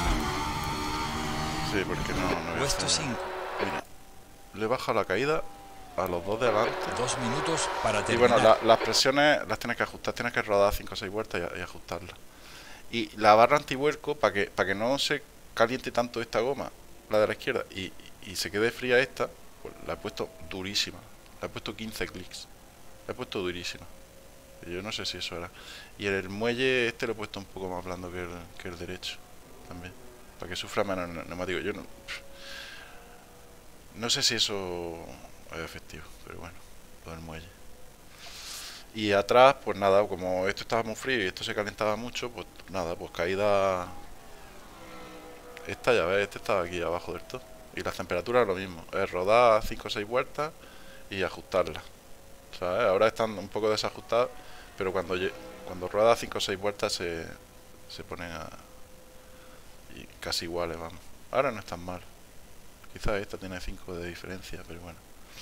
Sí, porque no... no voy a Puesto hacer- cinco. Mira, le he bajado la caída a los dos de adelante. Dos minutos para Y terminar. bueno, la- las presiones las tienes que ajustar, tienes que rodar cinco o seis vueltas y, y ajustarlas. Y la barra antivuelco, para que, para que no se caliente tanto esta goma, la de la izquierda, y, y se quede fría esta, pues la he puesto durísima. La he puesto quince clics. La he puesto durísima. Y yo no sé si eso era. Y el muelle este lo he puesto un poco más blando que el, que el derecho. También. Para que sufra menos el neumático. Yo no... No sé si eso es efectivo, pero bueno. todo el muelle. Y atrás, pues nada, como esto estaba muy frío y esto se calentaba mucho, pues nada, pues caída... Esta, ya ves, este estaba aquí abajo del todo. Y las temperaturas lo mismo, es rodar cinco o seis vueltas y ajustarlas. ¿Sabes? Ahora están un poco desajustadas, pero cuando, cuando rueda cinco o seis vueltas se, se ponen a... Y casi iguales, vamos. Ahora no es tan mal. Quizás esta tiene cinco de diferencia, pero bueno.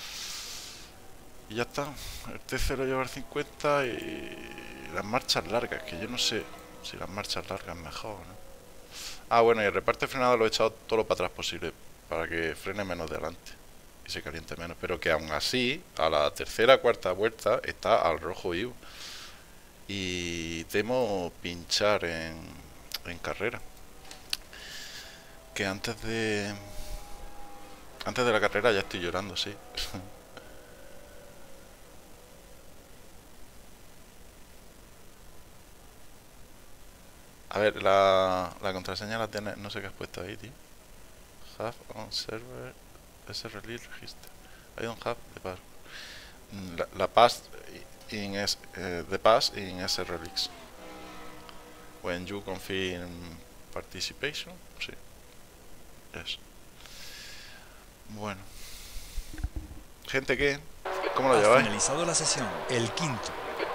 Y ya está. El T C lo lleva al cincuenta y las marchas largas, que yo no sé si las marchas largas mejor, ¿no? Ah, bueno, y el reparto de frenado lo he echado todo lo para atrás posible, para que frene menos de adelante y se caliente menos. Pero que aún así, a la tercera cuarta vuelta, está al rojo vivo. Y temo pinchar en, en carrera. Que antes de... Antes de la carrera ya estoy llorando, sí. A ver, la, la contraseña la tiene... No sé qué has puesto ahí, tío. Have on server... S release register. I don't have the password. La, la pass in S... Uh, the pass in S release. When you confirm participation. Sí. Yes. Bueno. Gente, ¿qué? ¿Cómo lo Ha lleváis? finalizado la sesión, el quinto.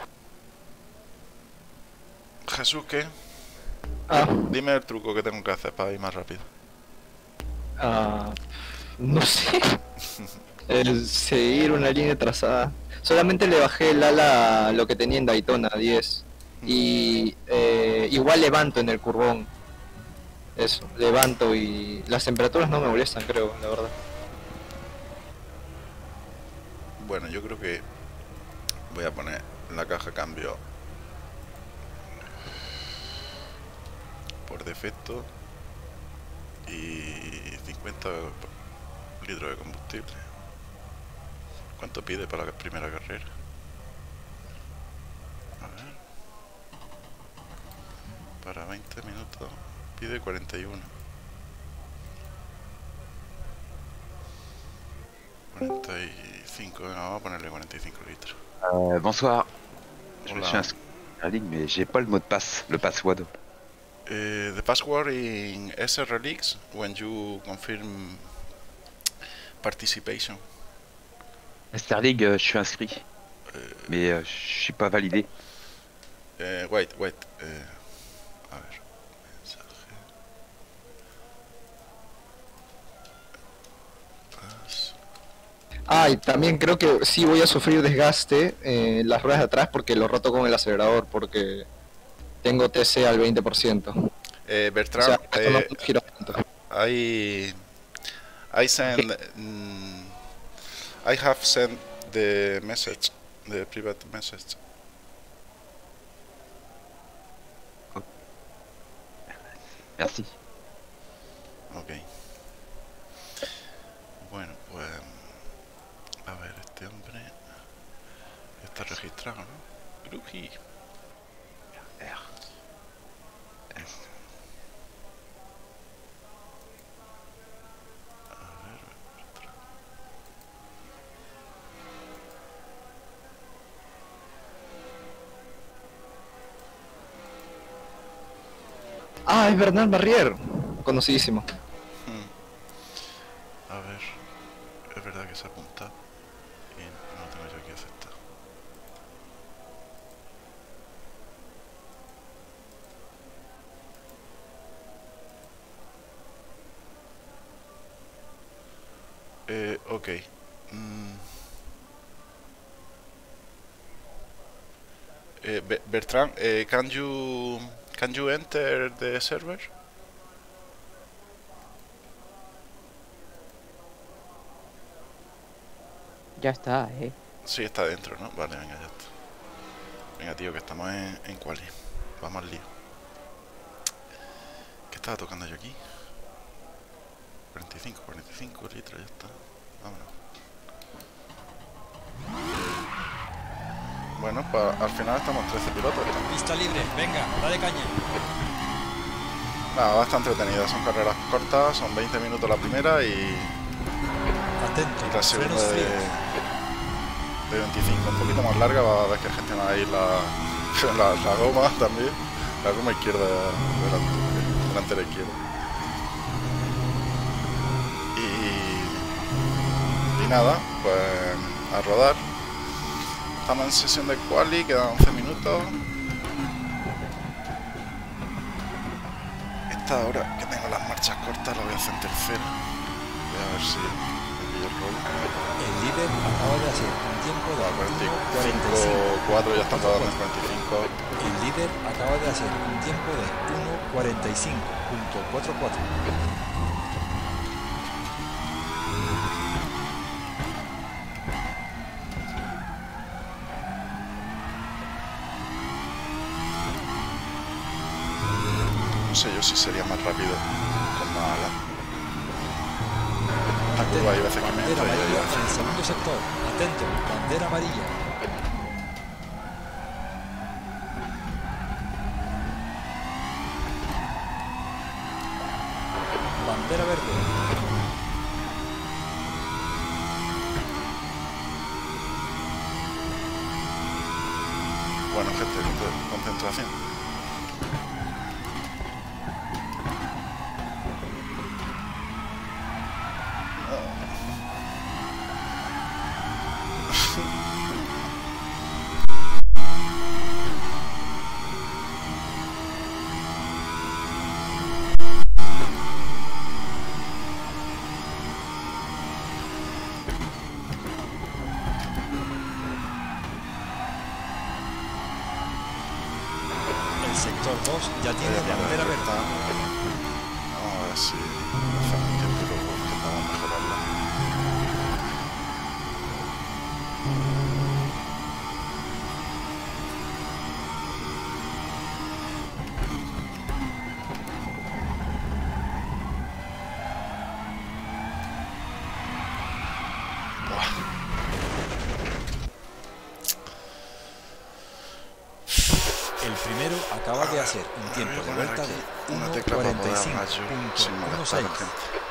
Jesús, ¿qué? Ah, Dime el truco que tengo que hacer para ir más rápido. ah, no sé. El seguir una línea trazada. Solamente le bajé el ala a lo que tenía en Daytona, diez. Y eh, igual levanto en el curvón. Eso, levanto y las temperaturas no me molestan, creo, la verdad. Bueno, yo creo que voy a poner la caja cambio por defecto y cincuenta litros de combustible. ¿Cuánto pide para la primera carrera? A ver. Para veinte minutos pide cuarenta y uno. cuarenta y cinco, venga, vamos a ponerle cuarenta y cinco litros. Euh, bonsoir. Je me Hola. suis inscrit à la ligne, mais j'ai pas le mot de passe, le password. Uh, the password in S R L X when you confirm participation. Starling, euh, je suis inscrit, mais euh, je suis pas validé. Uh, wait, wait. Uh, a ver. Mensaje. Pass. Ah, y también creo que sí voy a sufrir desgaste en las ruedas de atrás porque lo roto con el acelerador, porque tengo T C al veinte por ciento. Eh, O Bertrand, sea, esto no eh, giro tanto. I I send mm, I have sent the message, the private message. Merci. Ok. Bueno, pues a ver, este hombre está registrado, ¿no? Gruji. R. S. Ah, es Bernard Barrier, conocidísimo. Hmm. A ver, es verdad que se ha apuntado y no lo tengo yo aquí aceptado. Eh, ok. Mm. Eh, Be- Bertrand, eh, can you can you enter the server? Ya está, eh. Sí, está dentro, ¿no? Vale, venga, ya está. Venga, tío, que estamos en, en quali. Vamos al lío. ¿Qué estaba tocando yo aquí? cuarenta y cinco, cuarenta y cinco litros, ya está. Vámonos. Bueno, pues al final estamos trece pilotos. Pista libre, venga, dale caña. Nada, va a estar entretenida. Son carreras cortas, son veinte minutos la primera y, Atento, y la segunda frenos de, fríos. de veinticinco, un poquito más larga, va a ver que gestiona ahí la, la, la goma también, la goma izquierda delante, delantera izquierda. Y, y nada, pues a rodar. Estamos en sesión de quali, quedan once minutos. Esta hora que tengo las marchas cortas la voy a hacer en tercera. Voy a ver si me pillo el rollo. El líder acaba de hacer un tiempo de cuarenta y cuarenta y cinco, cinco. cuatro, ya están rodando en cuarenta y cinco. El líder acaba de hacer un tiempo de uno cuarenta y cinco punto cuarenta y cuatro. No sé yo si sería más rápido con más alas. La curva hay veces que me Bandera entra y hay amarilla veces en el que no. segundo sector. Atento, bandera amarilla. Bandera verde. Bueno, gente, concentración. El sector dos ya tiene bandera verde. Vamos a ver si hacemos un tiempo y luego intentamos mejorarla. El primero acaba de hacer un tiempo de vuelta de una uno tecla para cuarenta y poder cinco hablar yo punto sin molestar a la dieciséis. gente.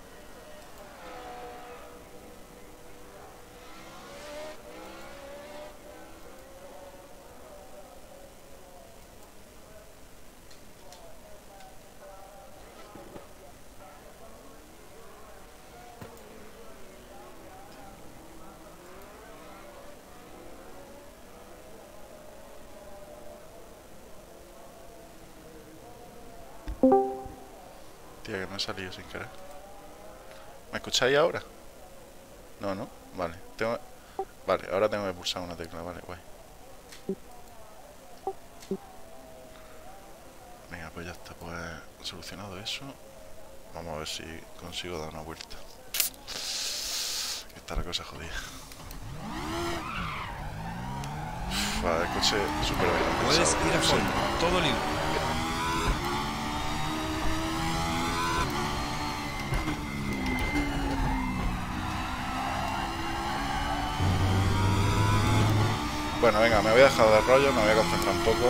Tía, que me he salido sin querer. ¿Me escucháis ahora? No, no. Vale. Tengo... Vale, ahora tengo que pulsar una tecla. Vale, guay. Venga, pues ya está. Pues solucionado eso. Vamos a ver si consigo dar una vuelta. Que está la cosa jodida. Uf, vale, el coche súper bien Puedes pensado. ir a Sí. fondo, todo libre. Bueno, venga, me voy a dejar de rollo, me voy a concentrar un poco.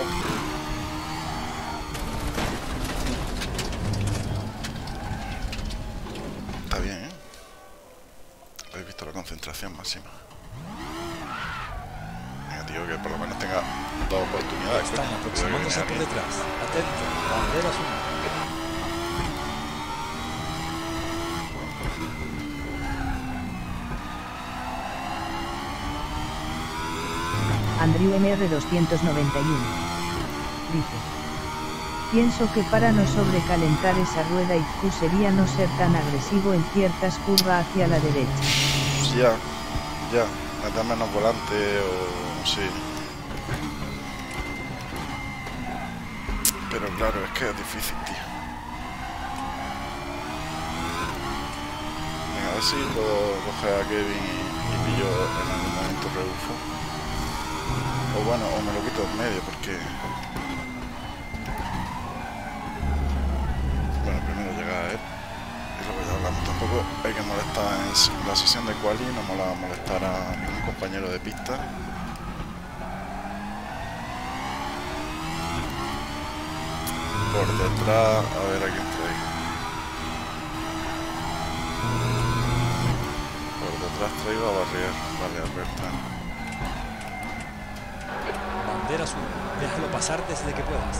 Está bien, ¿eh? Habéis visto la concentración máxima. Venga, tío, que por lo menos tenga dos oportunidades. Están coño, aproximándose porque por viene a mí. detrás. Atento, bandera azul. Andrew M R doscientos noventa y uno. Dice. Pienso que para no sobrecalentar esa rueda I Q sería no ser tan agresivo en ciertas curvas hacia la derecha. Ya, ya, meter menos volante o sí. Pero claro, es que es difícil, tío. Venga, a ver si puedo coger a Kevin y, y pillo en algún momento rebufo. O bueno, o me lo quito en medio porque... Bueno, primero llega a él. Y luego ya hablamos. Tampoco hay que molestar en la sesión de quali, no mola molestar a ningún compañero de pista. Por detrás, a ver a quién trae. Por detrás traigo a Barrier. Vale, a Bertrand. bandera azul. Déjalo pasar desde que puedas.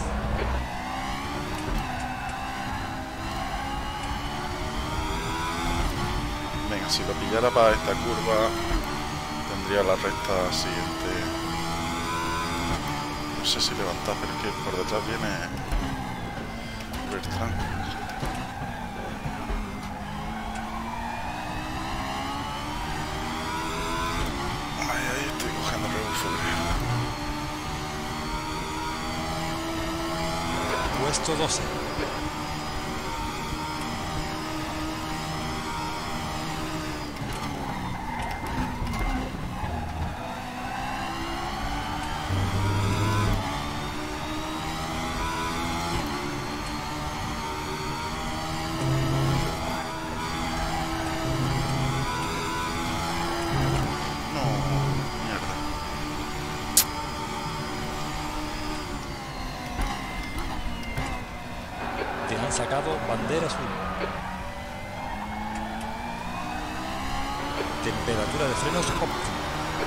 Venga, si lo pillara para esta curva, tendría la recta siguiente. No sé si levantar, pero es que por detrás viene Bertrand. Ahí, ahí estoy cogiendo rebufo, creo. Puesto doce. Te han sacado bandera azul. Temperatura de frenos óptima.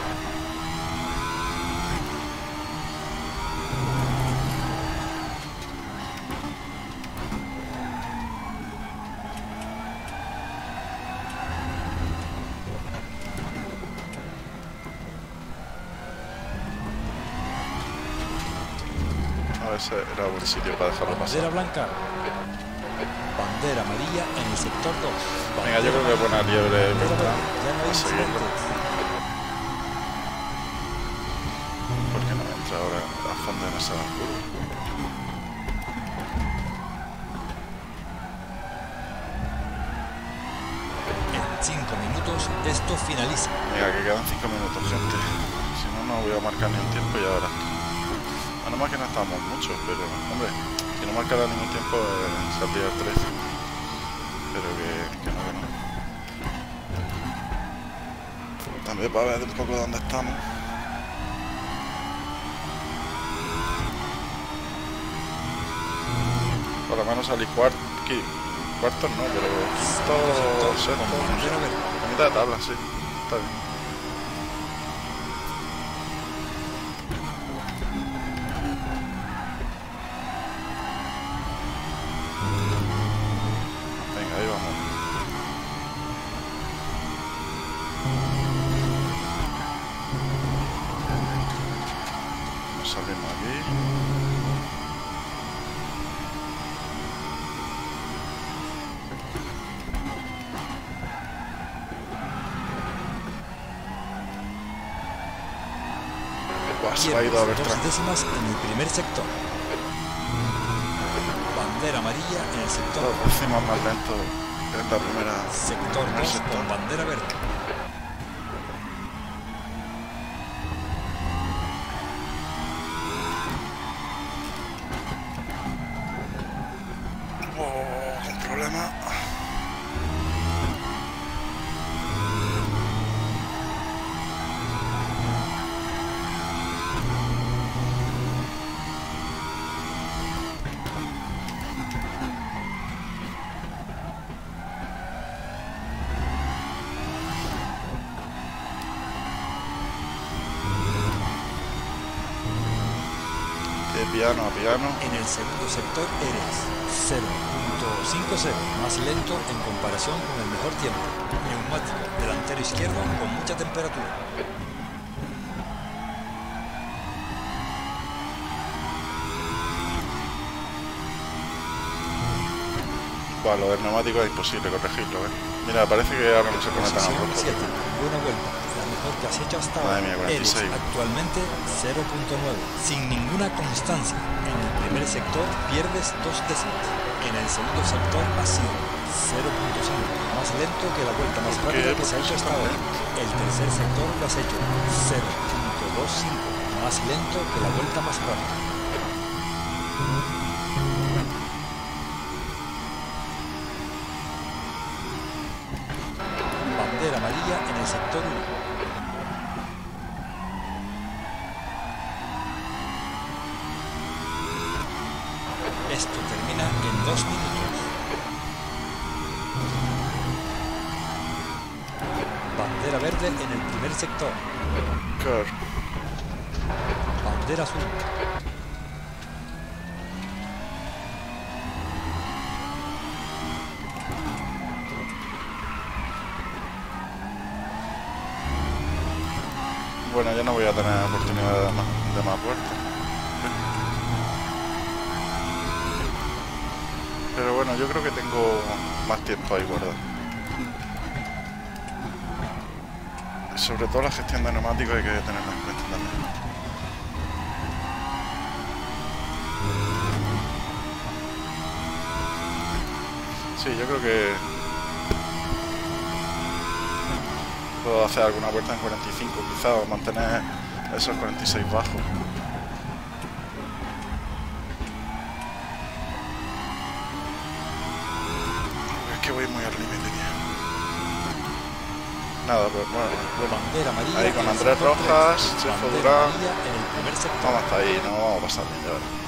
A ver, ese era buen sitio para dejarlo pasar. Bandera blanca. Bandera amarilla en el sector dos. Venga, yo creo que es buena liebre, ¿verdad? Ya no hay A seguirlo. incidentes. ¿Por qué no entra ahora a fondo en esa curva? En cinco minutos esto finaliza. Venga, que quedan cinco minutos, gente. Si no, no voy a marcar ni un tiempo y ya verás tú. Menos mal que no estamos muchos, pero, hombre, si no marcara ningún tiempo, eh, saldría el trece. Pero que, que no, que no. También para ver un poco dónde estamos. Por lo menos salí cuarto, cuartos no, pero quinto, sexto, no sé. A mitad de tabla, sí. Está bien. Venga, ahí vamos. Nos salimos aquí. Buah, se ha ido a Pierdes dos Bertrand. décimas en el primer sector. Bandera amarilla en el sector Dos décimas más lento que en la primera. Sector primer dos sector. con bandera verde. Oh, un problema. De piano a piano. En el segundo sector eres cero punto cincuenta más lento en comparación con el mejor tiempo. Neumático delantero izquierdo con mucha temperatura. Buah, lo del neumático es imposible corregirlo, ¿eh? Mira, parece que ahora no se pone tan Posición abrupto. siete. Buena vuelta. La mejor que has hecho hasta Madre ahora. mía, cuarenta y seis. Eres actualmente cero punto nueve. Sin ninguna constancia. En el primer sector pierdes dos décimas. En el segundo sector has sido cero punto cinco. Más lento que la vuelta más ¿Por qué? rápida que se ha hecho hasta ahora. El tercer sector lo has hecho cero punto veinticinco. Más lento que la vuelta más rápida. Bandera amarilla en el sector uno. Esto termina en dos minutos. Bandera verde en el primer sector. Claro. bandera azul. Bueno, ya no voy a tener oportunidad de más, de más vueltas. Pero bueno, yo creo que tengo más tiempo ahí guardado. Sobre todo la gestión de neumáticos hay que tenerla en cuenta también. Sí, yo creo que puedo hacer alguna vuelta en cuarenta y cinco quizá, o mantener esos cuarenta y seis bajos. Es que voy muy al límite, tío. Nada, pues bueno, bueno. Bandera amarilla Ahí con en el Andrés sector Rojas, tres. Chefo Bandera Durán. amarilla en el primer sector. Vamos hasta ahí, no vamos a pasar bien ya verás.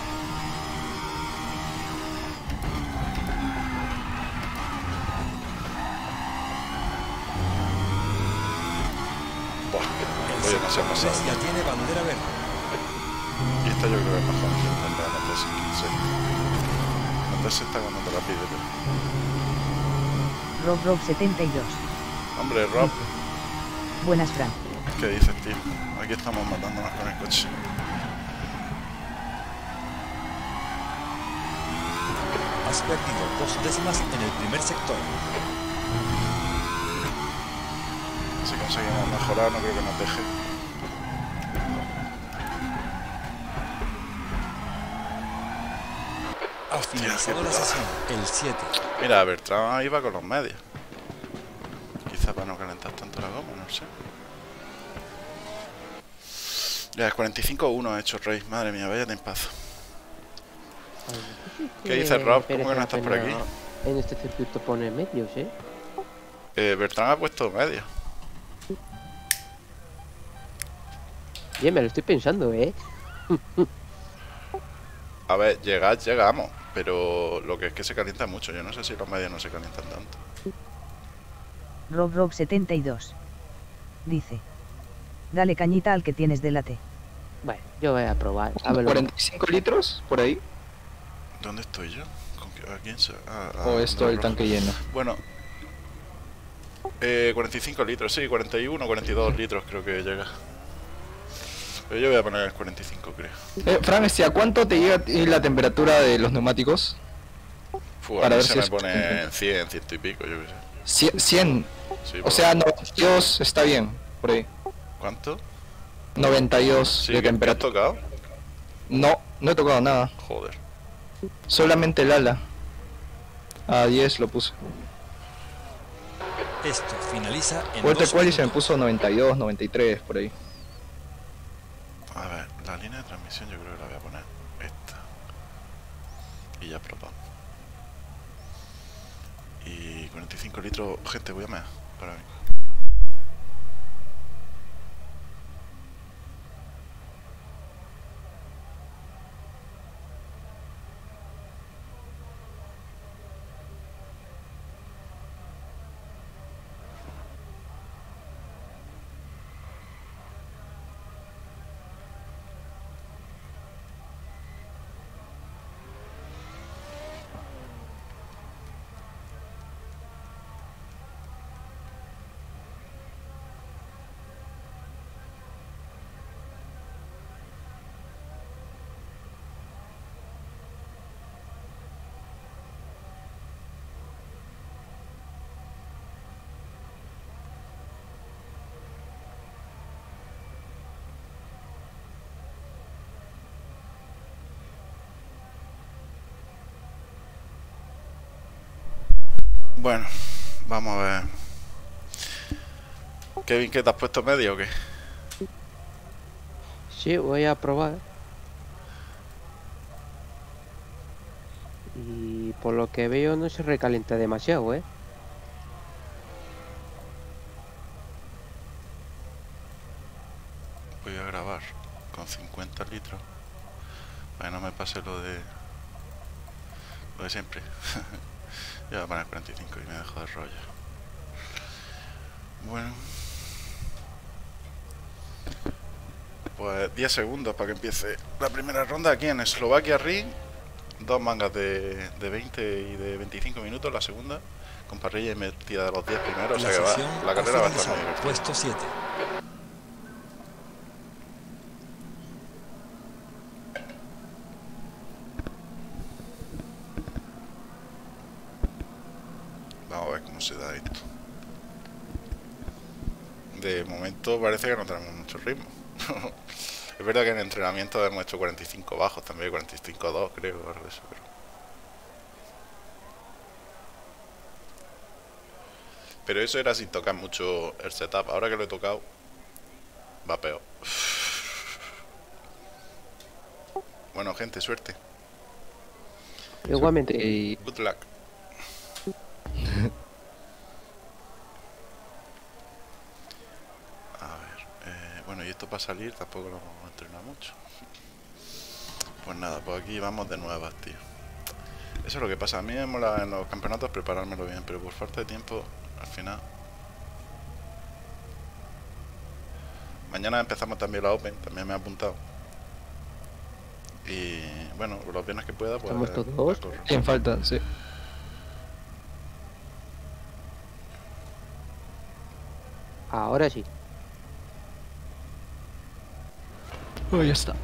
Buah, El voy demasiado sector pasado. tres ya tiene bandera verde. Y esta yo creo que es mejor que la de meterse en quince. Meterse está cuando te la pide, pero... Rob Rob setenta y dos. Hombre, Rob, Buenas, Fran. ¿qué dices, tío? Aquí estamos matándonos con el coche. Has perdido dos décimas en el primer sector. Si conseguimos mejorar, no creo que nos deje. Ha Hostia, finalizado qué la putada. sesión. El siete. Mira, Bertrand ahí va con los medios. Quizá para no calentar tanto la goma, no sé. Ya, es cuarenta y cinco uno hecho, Rey. Madre mía, vaya tempazo. ¿Qué dice Rob? ¿Cómo que no estás por aquí? En este circuito pone medios, ¿eh? Eh, Bertrand ha puesto medios. Bien, me lo estoy pensando, ¿eh? A ver, llegar, llegamos. Pero lo que es que se calienta mucho. Yo no sé si los medios no se calientan tanto. Rob Rob setenta y dos. Dice. Dale cañita al que tienes delante. Bueno, yo voy a probar. A ver, ¿cuarenta y cinco litros por ahí? ¿Dónde estoy yo? ¿Con qué- ¿A quién se...? Ah, ah, ¿O es todo el Andrés tanque Rojas. lleno? Bueno, eh, cuarenta y cinco litros, sí, cuarenta y uno, cuarenta y dos litros creo que llega. Pero yo voy a poner el cuarenta y cinco, creo. Eh, Fran, este, ¿a cuánto te llega a ti la temperatura de los neumáticos? Fu, a Para mí ver se si me es- pone en cien, ciento y pico, yo qué sé. Cien, cien. Sí, O por- sea, noventa y dos está bien, por ahí. ¿Cuánto? noventa y dos Sí, de ¿que- que has temperatura. tocado? No, no he tocado nada. Joder. Solamente el ala. A diez lo puse. Esto finaliza en Vuelta dos cual y se me minutos. puso noventa y dos, noventa y tres por ahí. A ver, la línea de transmisión yo creo que la voy a poner esta. Y ya probamos. Y cuarenta y cinco litros, gente, voy a mear para mí. Bueno, vamos a ver. Kevin, ¿qué te has puesto medio o qué? sí, voy a probar. Y por lo que veo no se recalienta demasiado, ¿eh? Voy a grabar con cincuenta litros para que no me pase lo de lo de siempre. Ya voy a poner cuarenta y cinco y me dejo de rollo. Bueno, Pues diez segundos para que empiece la primera ronda aquí en Eslovaquia Ring. Dos mangas de, de veinte y de veinticinco minutos la segunda, con parrilla y metida de los diez primeros, o sea que va, la carrera va a estar muy divertida. Puesto siete. Vamos a ver cómo se da esto. De momento parece que no tenemos mucho ritmo. Es verdad que en entrenamiento hemos hecho cuarenta y cinco bajos también, cuarenta y cinco dos creo, algo de eso, pero... pero eso era sin tocar mucho el setup. Ahora que lo he tocado, va peor. Bueno, gente, suerte. Igualmente. Y Good luck. A ver, eh, bueno, y esto para salir tampoco lo vamos a entrenar mucho. Pues nada, pues aquí vamos de nuevas, tío. Eso es lo que pasa. A mí me mola en los campeonatos preparármelo bien, pero por falta de tiempo, al final... Mañana empezamos también la Open, también me he apuntado. Y bueno, los viernes que pueda, pues... ¿Estamos todos? la corro. en falta, sí. Ahora sí. Oh, ya está.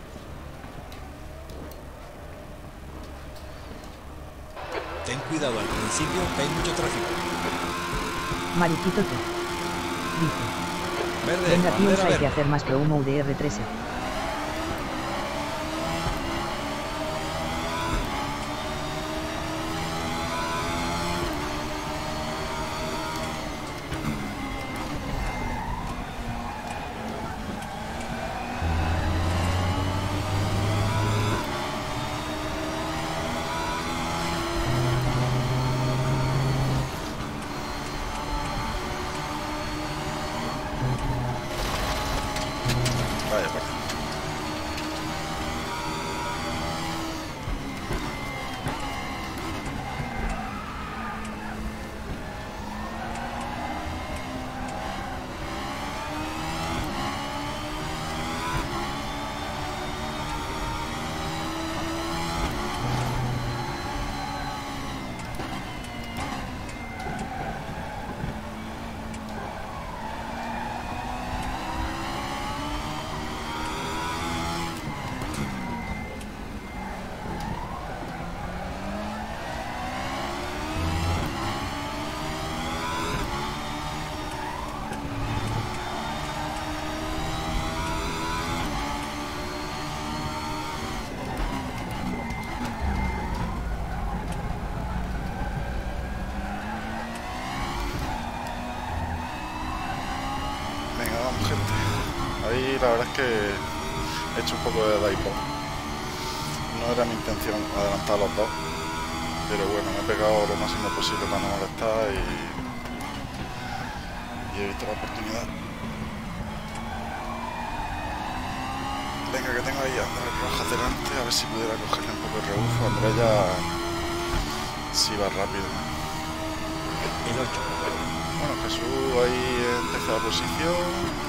Ten cuidado al principio que hay mucho tráfico. Mariquito T. Dice. Verde, Venga tíos, bandera hay que verde. hacer más promo U D R trece. Vaya, vale. Venga, vamos, gente. Ahí la verdad es que he hecho un poco de dive. No era mi intención adelantar a los dos, pero bueno, me he pegado lo máximo posible para no molestar y, y he visto la oportunidad. Venga, que tengo ahí a Andrés Rojas delante, a ver si pudiera cogerle un poco el rebufo. Andrés ya sí va rápido. El ocho. Bueno, Jesús ahí en tercera posición.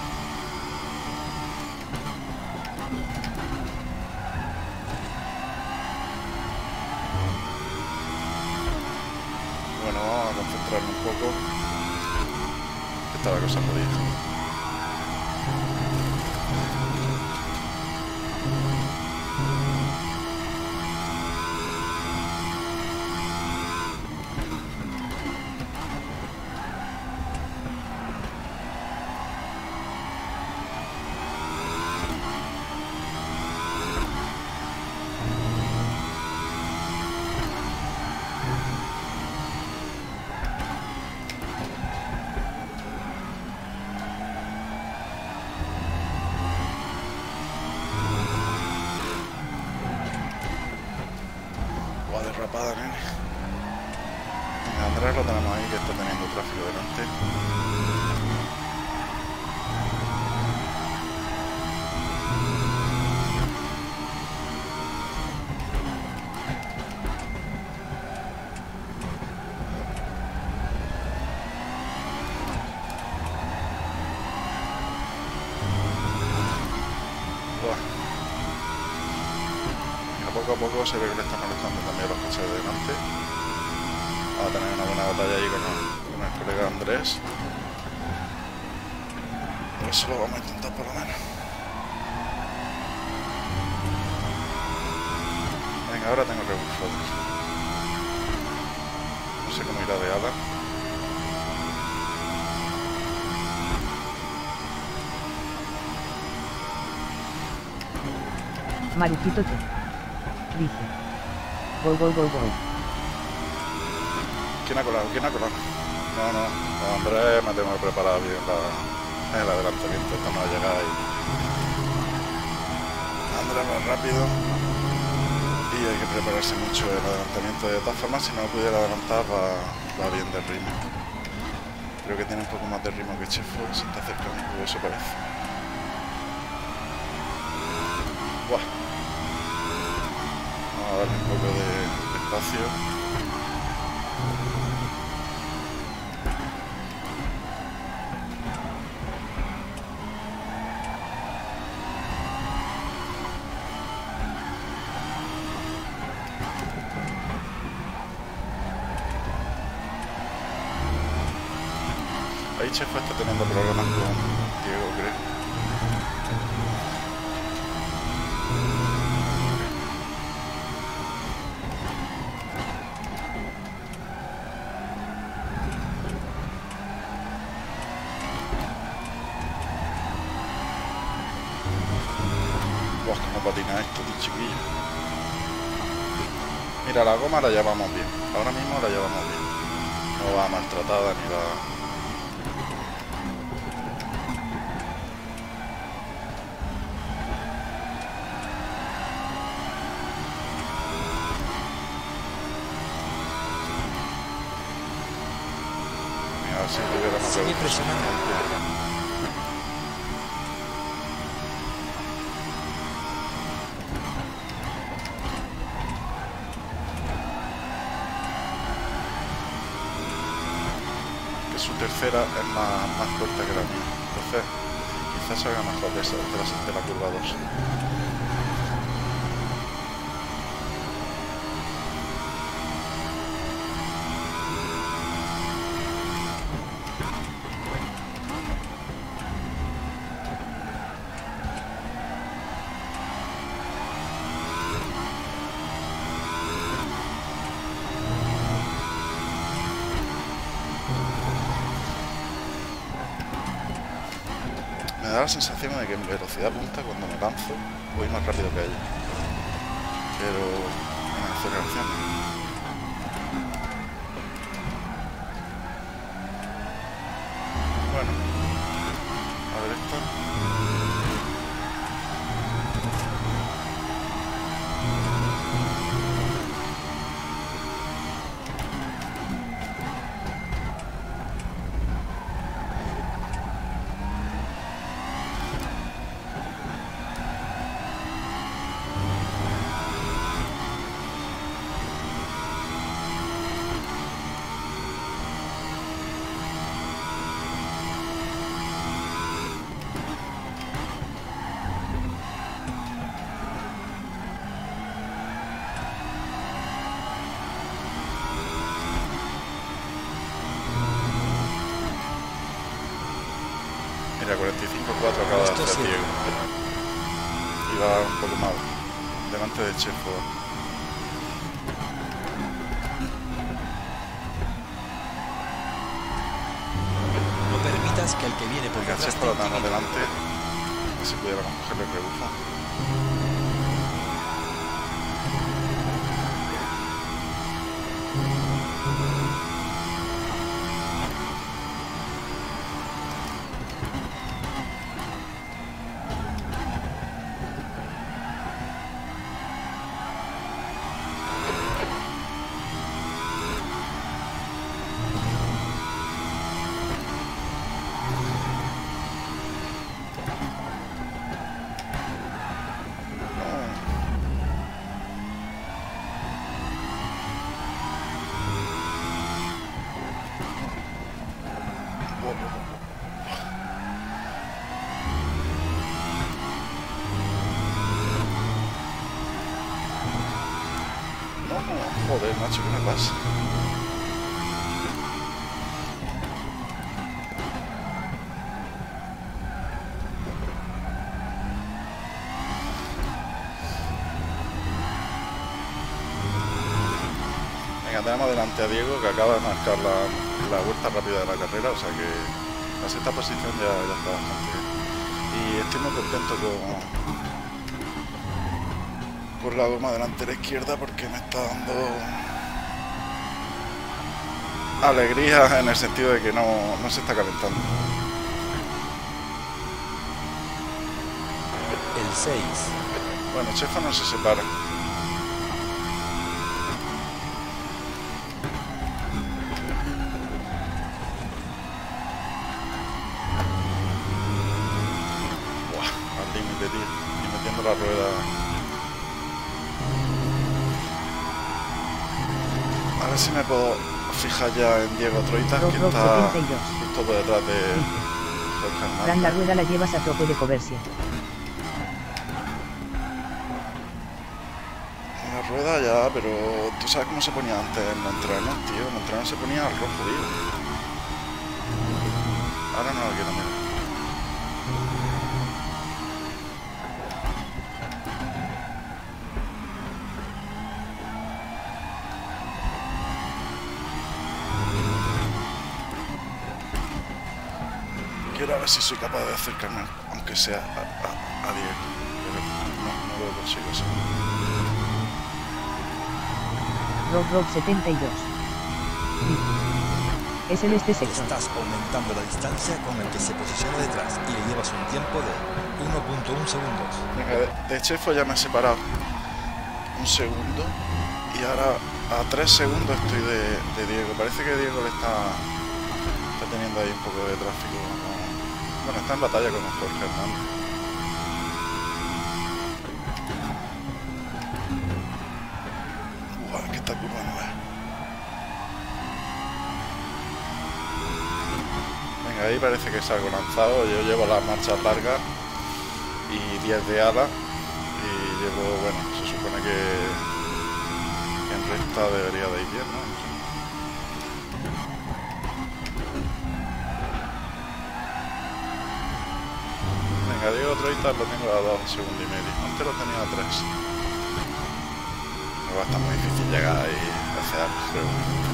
Bueno, vamos a concentrarnos un poco. Que está la cosa jodida. Buah, derrapada, nene. Venga, Andrés lo tenemos ahí que está teniendo tráfico delante. Buah. A poco a poco se ve que le están molestando también los coches de delante. Vamos a tener una buena batalla ahí con el, con el colega Andrés. Eso lo vamos a intentar por lo menos. Venga, ahora tengo rebufo. No sé cómo irá de ala. Maruquito te dice. Gol, gol, gol, gol. ¿Quién ha colado? ¿Quién ha colado? No, no. Con Andrés me tengo que preparar bien la, el adelantamiento. Esto no va a llegar ahí. Andrés va rápido. Y hay que prepararse mucho el adelantamiento. De todas formas, si no lo pudiera adelantar, va, va bien de ritmo. Creo que tiene un poco más de ritmo que Chefo. Se está acercando, eso parece. Buah. Vamos a darle un poco de, de espacio. Ahí Chefo está teniendo problemas con Diego, creo. Buah, cómo patina esto, tío, chiquillo. Mira, la goma la llevamos bien. Ahora mismo la llevamos bien. No va maltratada ni va... Si tuviéramos Sigue presionando. Que su tercera es más, más corta que la mía. Entonces, quizás salga mejor de, esa, de, la, de la curva dos. Me da la sensación de que en velocidad punta, cuando me lanzo, voy más rápido que ella. Pero en aceleración no. Bueno, a ver esta. Mira, cuarenta y cinco cuatro acaba de hacer Diego. Iba un poco mal. Delante de Chefo. No permitas que el que viene por Porque a detrás Chefo lo te tenemos intimide. delante. A ver si pudiéramos cogerle el rebufo. Oh, joder, macho, ¿qué me pasa? Venga, tenemos delante a Diego, que acaba de marcar la, la vuelta rápida de la carrera, o sea que la sexta posición ya, ya está bastante bien. Y estoy muy contento con... por la goma delantera izquierda porque me está dando alegría en el sentido de que no, no se está calentando. El seis. Bueno, Chefa no se separa. Buah, al límite, tío. Y metiendo la rueda. A ver si me puedo fijar ya en Diego Troitas, que está justo por detrás de Jorge Hernández. Fran, la rueda la llevas a tope de conversión. La rueda ya, pero tú sabes cómo se ponía antes en los entrenos, tío. En los entrenos se ponía al rojo, tío. Ahora no lo quiero mirar. Quiero a ver si soy capaz de acercarme, aunque sea a, a, a Diego. Pero no, no lo consigo eso. Rob Rob setenta y dos. Es en este sector. Estás aumentando la distancia con el que se posiciona detrás y le llevas un tiempo de uno punto uno segundos. Venga, de, de Chefo ya me he separado un segundo y ahora a tres segundos estoy de, de Diego. Parece que Diego le está, está teniendo ahí un poco de tráfico. Bueno, está en batalla con Jorge Hernández. Uah, que esta curva no es. Venga, ahí parece que salgo lanzado. Yo llevo las marchas largas y diez de ala. Y llevo, bueno, se supone que, que en recta debería de ir bien, ¿no? Venga, Diego Troitas lo tengo a dos segundos y medio. Antes lo tenía a tres. Va a estar muy difícil llegar ahí a hacer algo, creo.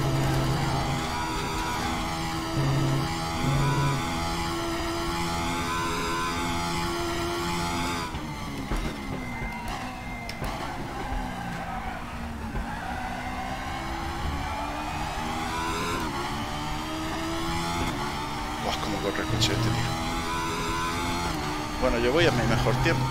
Buah, cómo corre el coche este, tío. Bueno, yo voy a mi mejor tiempo.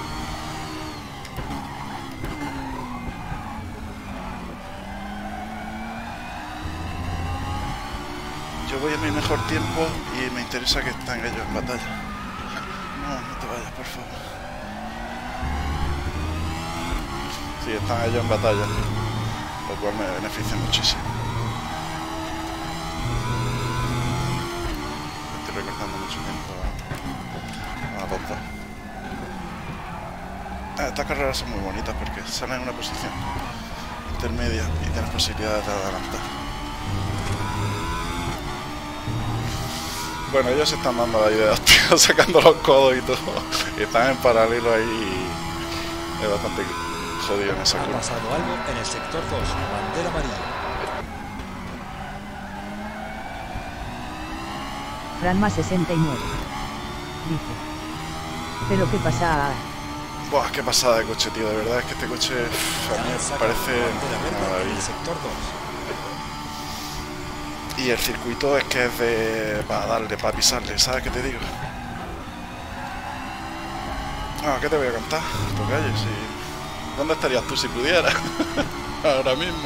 Yo voy a mi mejor tiempo y me interesa que estén ellos en batalla. No, no te vayas, por favor. Sí, están ellos en batalla, lo cual me beneficia muchísimo. Estoy recortando mucho tiempo a, a los dos. Estas carreras son muy bonitas porque salen en una posición intermedia y tienes posibilidades de adelantar. Bueno, ellos se están dando ahí de hostia, sacando los codos y todo. Y están en paralelo ahí y es bastante jodido en esa Ha curva. pasado algo en el sector dos, bandera amarilla. Ranma sesenta y nueve. Dice. Pero qué pasa. Buah, qué pasada de coche, tío. De verdad es que este coche uf, a mí me parece una En el maravilla. sector dos. Y el circuito es que es de... para darle, para pisarle, ¿sabes qué te digo? Ah, ¿qué te voy a contar? Pues calle, si... ¿Dónde estarías tú si pudieras? Ahora mismo.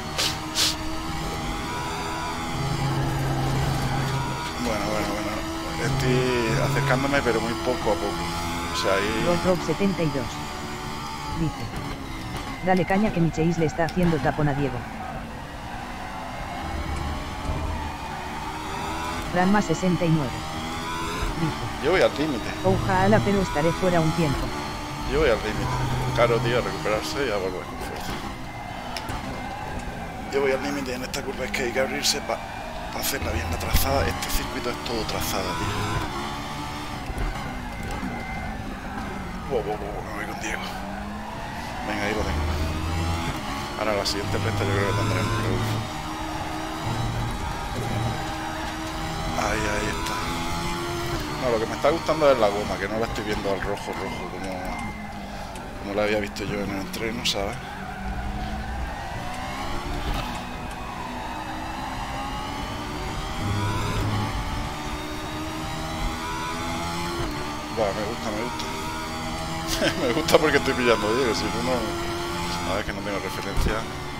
Bueno, bueno, bueno. Estoy acercándome, pero muy poco a poco. O sea, ahí... Rob Rob setenta y dos. Dice. Dale caña que Micheis le está haciendo tapón a Diego. Ranma sesenta y nueve. Dice. Yo voy al límite. Ojalá, pero estaré fuera un tiempo. Yo voy al límite. Claro, tío, a recuperarse y a volver con fuerza. yo voy al límite en esta curva, es que hay que abrirse para pa hacerla bien la trazada. Este circuito es todo trazada, tío. Wow, wow, wow, me voy con Diego. Venga, ahí lo tengo. Ahora la siguiente recta yo creo que tendremos rebufo. Ahí, ahí está. No, lo que me está gustando es la goma, que no la estoy viendo al rojo, rojo, como, como la había visto yo en el entreno, ¿sabes? Bueno, me gusta, me gusta. Me gusta porque estoy pillando a Diego, si no, no... A ver, que no tengo referencia.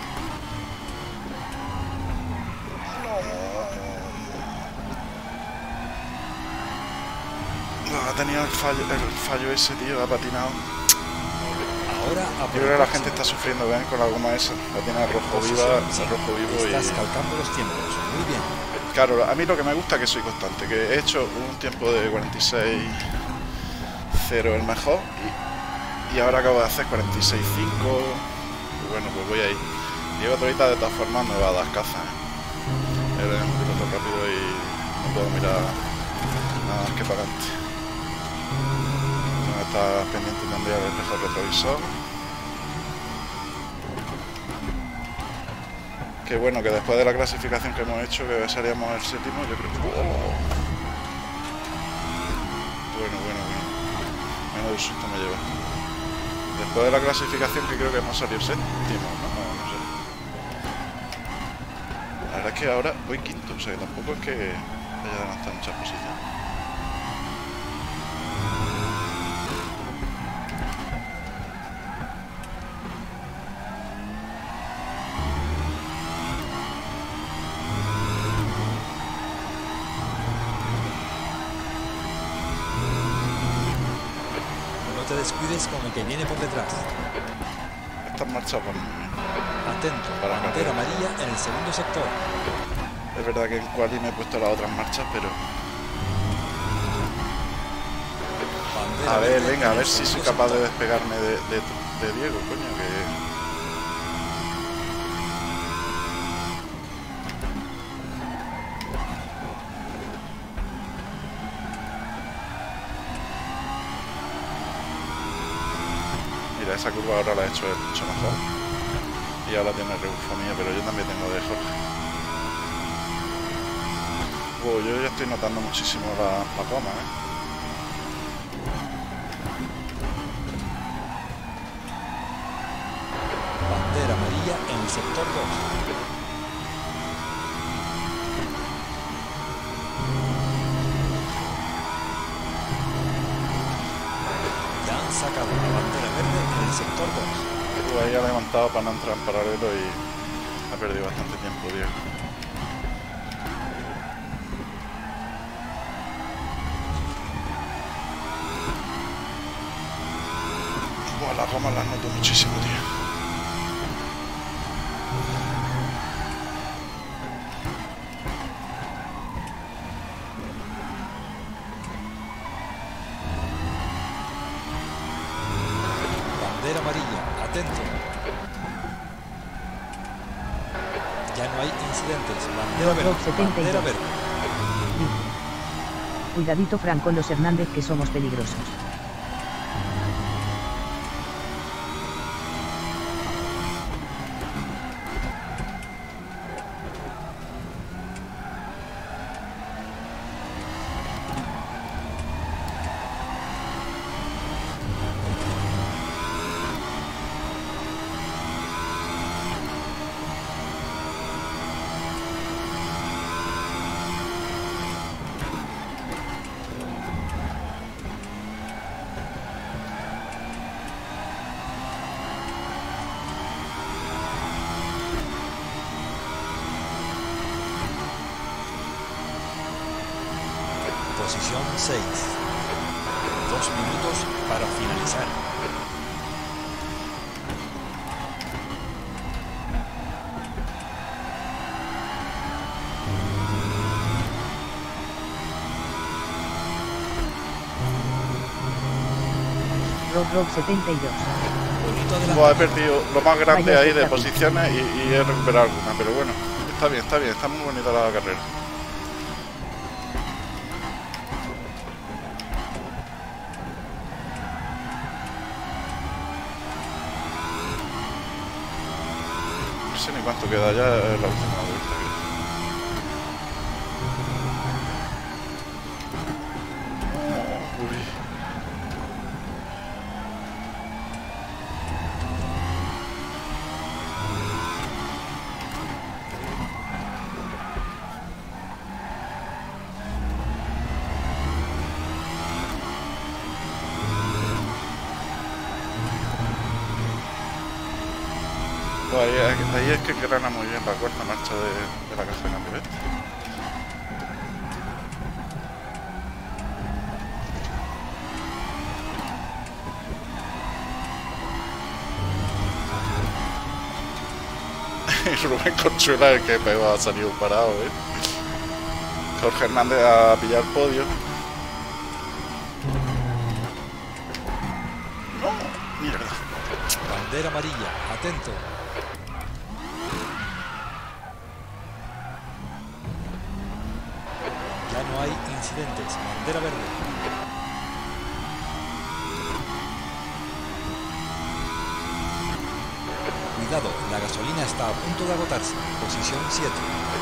No, ha tenido el fallo, el fallo ese, tío, ha patinado. Ahora Yo creo que la gente está sufriendo, vean, con la goma esa. La tiene el rojo viva, el rojo vivo y... Estás calcando los tiempos, muy bien. Claro, a mí lo que me gusta es que soy constante, que he hecho un tiempo de cuarenta y seis cero el mejor y, y ahora acabo de hacer cuarenta y seis cinco. Y bueno, pues voy ahí. Diego Torita de todas formas me va a dar caza, ¿eh? Él es un piloto rápido y no puedo mirar nada más que para adelante. Tengo que estar pendiente también del espejo retrovisor. Qué bueno que después de la clasificación que hemos hecho, que seríamos el séptimo, yo creo que... ¡Oh! Bueno, bueno, bueno. Menos susto me lleva. Después de la clasificación que creo que hemos salido séptimo, ¿no? No, no sé. La verdad es que ahora voy quinto, o sea que tampoco es que haya adelantado muchas posiciones. No te descuides con el que viene por detrás. Estas marchas van muy bien. Atento, Para bandera carrera. amarilla en el segundo sector. Es verdad que en quali me he puesto las otras marchas, pero... Bandera A ver, verde venga, a en el ver si soy segundo capaz de sector. despegarme de, de, de Diego, coño, que... Mira, esa curva ahora la he hecho él mucho mejor. Y ahora tiene el rebufo mío, pero yo también tengo de Jorge. Wow, yo ya estoy notando muchísimo la, la goma, ¿eh? Bandera amarilla en el sector dos. Ya han sacado la bandera verde en el sector dos. Uh, ahí ha levantado para no entrar en paralelo y ha perdido bastante tiempo, Diego. Buah, las gomas las noto muchísimo, tío. Bandera amarilla, atento. Ya no hay incidentes. Bandera Rock verde, setenta y bandera dos. verde. Cuidadito Fran con los Hernández que somos peligrosos. Posición seis. Dos minutos para finalizar. Rock Rock setenta y dos. Bonito adelante. Pues he perdido lo más grande Vaya ahí de espectáculo. posiciones y, y he recuperado alguna, pero bueno, está bien, está bien, está muy bonita la carrera. No sé ni cuánto queda ya en la última vuelta. creo. Uy. Pues ahí, es- ahí es que engrana muy bien la cuarta marcha de, de la caja de cambio, ¿ves? Y Rubén Conchuela el que pegó ha salido parado, ¿eh? Jorge Hernández a pillar podio. No, mierda. Bandera amarilla, atento. Ya no hay incidentes. Bandera verde. Cuidado, la gasolina está a punto de agotarse. Posición siete.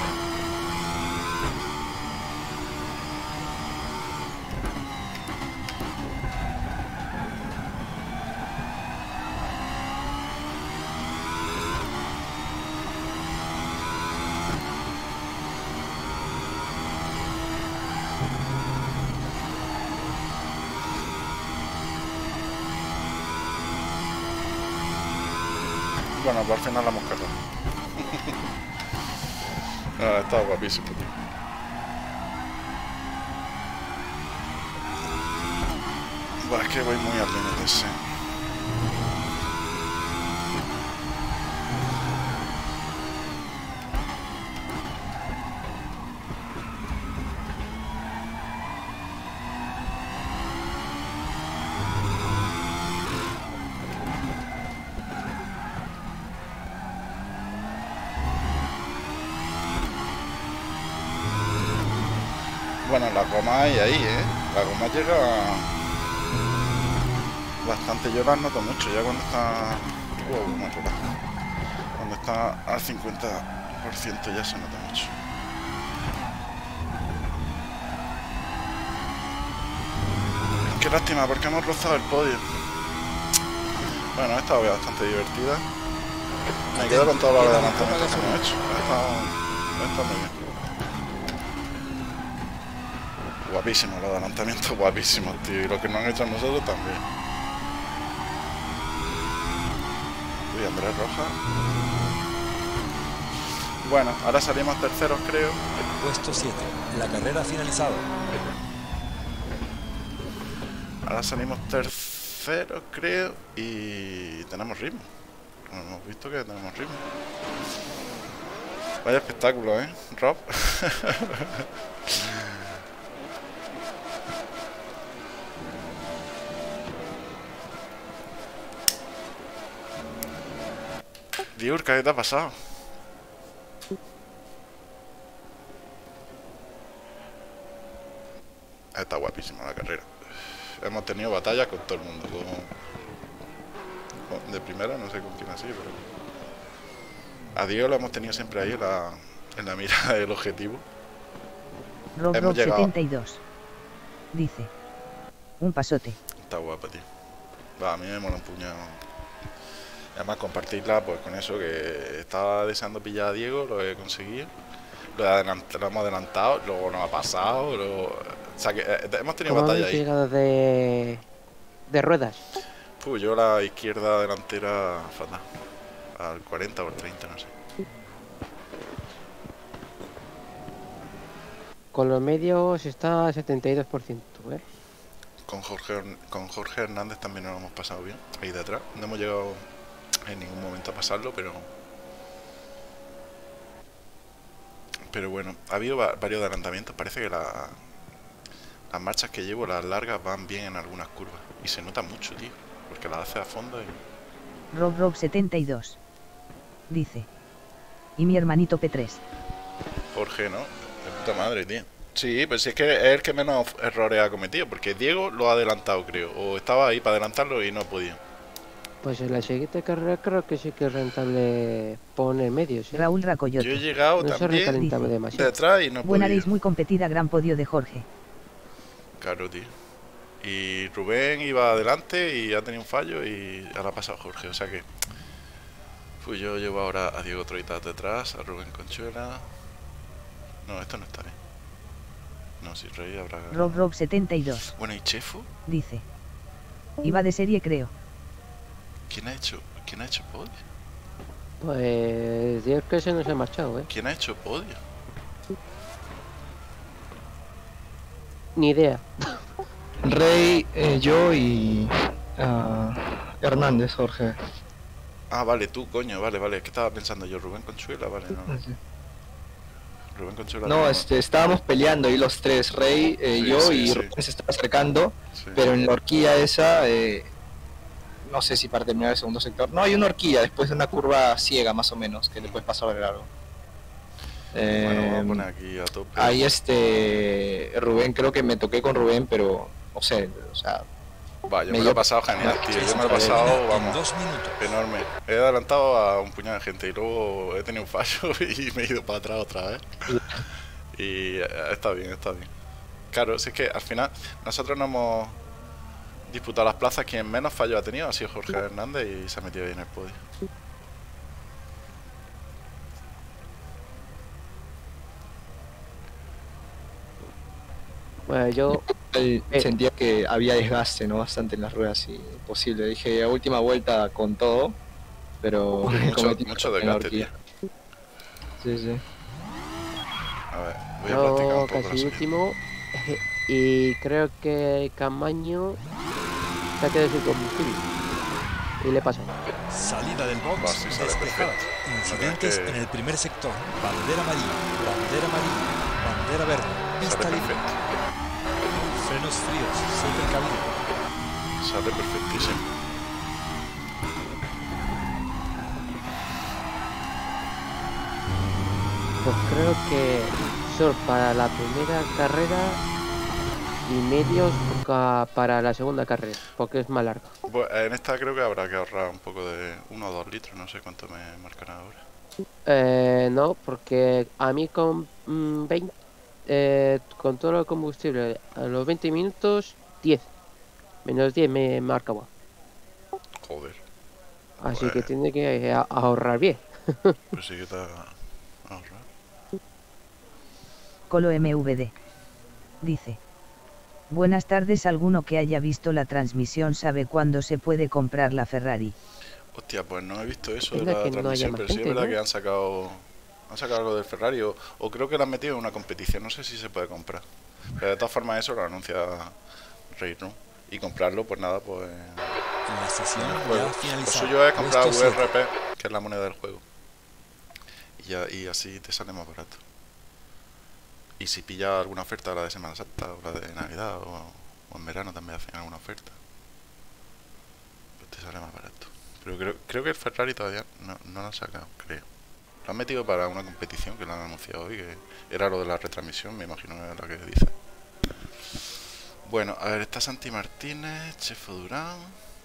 Bueno, pues al final la hemos cargado. Ah, está guapísimo, tío. Buah, es que voy muy al límite ese. Bueno, la goma hay ahí, ¿eh? La goma llega bastante. Yo las noto mucho ya cuando está... Wow, me relajo. Cuando está al cincuenta por ciento ya se nota mucho. Qué lástima, porque hemos rozado el podio. Bueno, ha estado bastante divertida. Me quedo con todos los adelantamientos que hemos hecho. Ha estado, ha estado muy bien. Guapísimos los adelantamientos, guapísimos, tío. Y lo que nos han hecho a nosotros también. Uy, Andrés Roja. Bueno, ahora salimos terceros, creo. Puesto siete. La carrera ha finalizado. Ahora salimos terceros, creo. Y tenemos ritmo. Hemos visto que tenemos ritmo. Vaya espectáculo, ¿eh, Rob? Diurka, ¿qué te ha pasado? Está guapísima la carrera. Hemos tenido batallas con todo el mundo. Con... con- De primera, no sé con quién así, pero... A Diego lo hemos tenido siempre ahí en la, en la mira del objetivo. Rob Hemos Rob llegado. setenta y dos. Dice. Un pasote. Está guapa, tío. Va, a mí me mola un puñado. Además, compartirla pues con eso, que estaba deseando pillar a Diego, lo he conseguido. Lo, he adelant- lo hemos adelantado, luego nos ha pasado. Luego... O sea, que eh, hemos tenido ¿Cómo batalla habéis ahí. llegado de, de ruedas? Pues yo la izquierda delantera fatal. Al cuarenta o al treinta, no sé. Con los medios está al setenta y dos por ciento, ¿eh? Con Jorge, Hern- con Jorge Hernández también nos lo hemos pasado bien, ahí detrás. No hemos llegado en ningún momento a pasarlo, pero... Pero bueno, ha habido va- varios adelantamientos. Parece que la- las marchas que llevo, las largas, van bien en algunas curvas. Y se nota mucho, tío, porque las hace a fondo y... Rob Rob setenta y dos. Dice. Y mi hermanito P tres. Jorge, ¿no? De puta madre, tío. Sí, pues si es que es el que menos errores ha cometido, porque Diego lo ha adelantado, creo. O estaba ahí para adelantarlo y no ha podido. Pues en la siguiente carrera creo que sí que es rentable poner medios, ¿eh? Raúl Yo Racoyote. he llegado No se también recalentaba demasiado. detrás y no he Buena podido. race muy competida, gran podio de Jorge. Claro, tío. Y Rubén iba adelante y ha tenido un fallo y ahora ha pasado Jorge, o sea que... Pues yo llevo ahora a Diego Troitas detrás, a Rubén Conchuela... No, esto no está bien. No, si Rey habrá... Rob Rob setenta y dos. Bueno, ¿y Chefo? Dice. Iba de serie, creo. ¿Quién ha hecho, quién ha hecho podio? Pues Dios que se nos ha marchado, ¿eh? ¿Quién ha hecho podio? Ni idea. Rey, eh, yo y ah, Hernández, Jorge. Ah, vale, tú, coño, vale, vale. Es que estaba pensando yo, Rubén Conchuela, vale, no. Rubén Conchuela... No, este, estábamos peleando ahí los tres, Rey, eh, Sí, yo sí, y sí. Rubén se estaba acercando, Sí. pero en la horquilla esa, eh, no sé si para terminar el segundo sector. No, hay una horquilla después de una curva ciega más o menos, que le puedes pasar de largo. Bueno, vamos a Eh, poner aquí a tope. Ahí este, Rubén, creo que me toqué con Rubén, pero no sé, o sea, Va, yo me me lo he dio- pasado genial, tío. Yo me lo he Termina pasado, en vamos, dos minutos. enorme. He adelantado a un puñado de gente y luego he tenido un fallo y me he ido para atrás otra vez. Y eh, está bien, está bien. Claro, si es que al final nosotros no hemos disputado las plazas. Quien menos fallos ha tenido ha sido Jorge Hernández y se ha metido ahí en el podio. Bueno, yo él Eh. sentía que había desgaste, ¿no? Bastante en las ruedas y posible. Dije, a última vuelta con todo, pero Mucho, cometí mucho un error en la desgaste, tío. horquilla. Sí, sí. A ver, voy a practicar yo un poco la casi subida. último y creo que Camaño se ha quedado sin combustible y le pasa. Salida del box Va, sí, sale despejada. perfecto. Incidentes La verdad que- en el primer sector. Bandera amarilla, bandera amarilla, bandera verde. Pista Sale libre. perfecto. Frenos fríos, ser precavido. Sale perfectísimo. Pues creo que son para la primera carrera y medios ca- para la segunda carrera, porque es más larga. Pues en esta creo que habrá que ahorrar un poco de uno o dos litros, no sé cuánto me marcará ahora. Eh, no, porque a mí con mm, veinte, eh, con todo el combustible a los veinte minutos, diez. Menos diez me marca agua. Joder, Así Pues- que tiene que a- ahorrar bien. pues sí que te ha ahorrado. Colo M V D. Dice. Buenas tardes, alguno que haya visto la transmisión sabe cuándo se puede comprar la Ferrari. Hostia, pues no he visto eso de Anda la que no haya transmisión, más pero sí es gente, verdad ¿no? que han sacado han sacado algo del Ferrari o, o creo que lo han metido en una competición, no sé si se puede comprar. Pero de todas formas eso lo anuncia Raid, ¿no? Y comprarlo, pues nada, pues La sesión en el ya juego. ha Lo finalizado. suyo es comprar Puesto V siete. R P, que es la moneda del juego. Y, ya, y así te sale más barato. Y si pillas alguna oferta, la de Semana Santa o la de Navidad o, o en verano también hacen alguna oferta, pues te sale más barato. Pero creo, creo que el Ferrari todavía no, no lo han sacado, creo. Lo han metido para una competición que lo han anunciado hoy, que era lo de la retransmisión, me imagino que es lo que dice. Bueno, a ver, está Santi Martínez, Chefo Durán,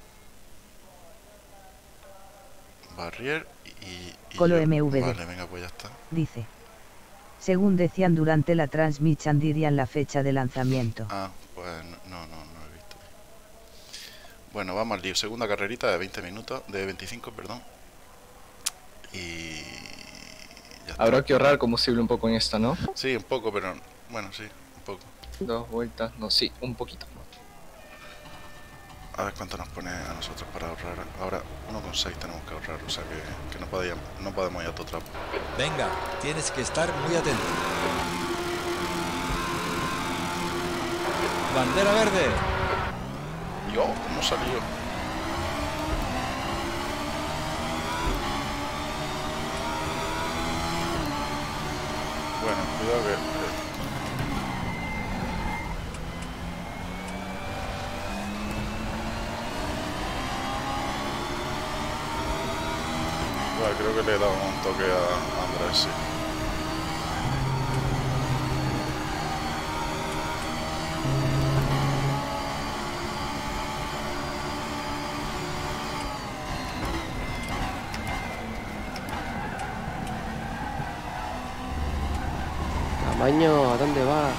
Barrier y... y Colo yo. M V D. Vale, venga, pues ya está. Dice. Según decían durante la transmisión dirían la fecha de lanzamiento. Ah, pues no, no, no, no lo he visto. Bueno, vamos al lío. Segunda carrerita de veinte minutos, de veinticinco, perdón. Y... ya está. Habrá que ahorrar combustible un poco en esta, ¿no? Sí, un poco, pero... Bueno, sí, un poco. Dos vueltas, no, sí, un poquito. A ver cuánto nos pone a nosotros para ahorrar. Ahora uno coma seis tenemos que ahorrar, o sea que, que no, podíamos, no podemos ir a todo trapo. Venga, tienes que estar muy atento. Bandera verde. Y oh, ¿cómo salió? Bueno, cuidado que... eh, Bueno, creo que le he dado un toque a Andrés, sí. Tamaño, ¿a dónde va?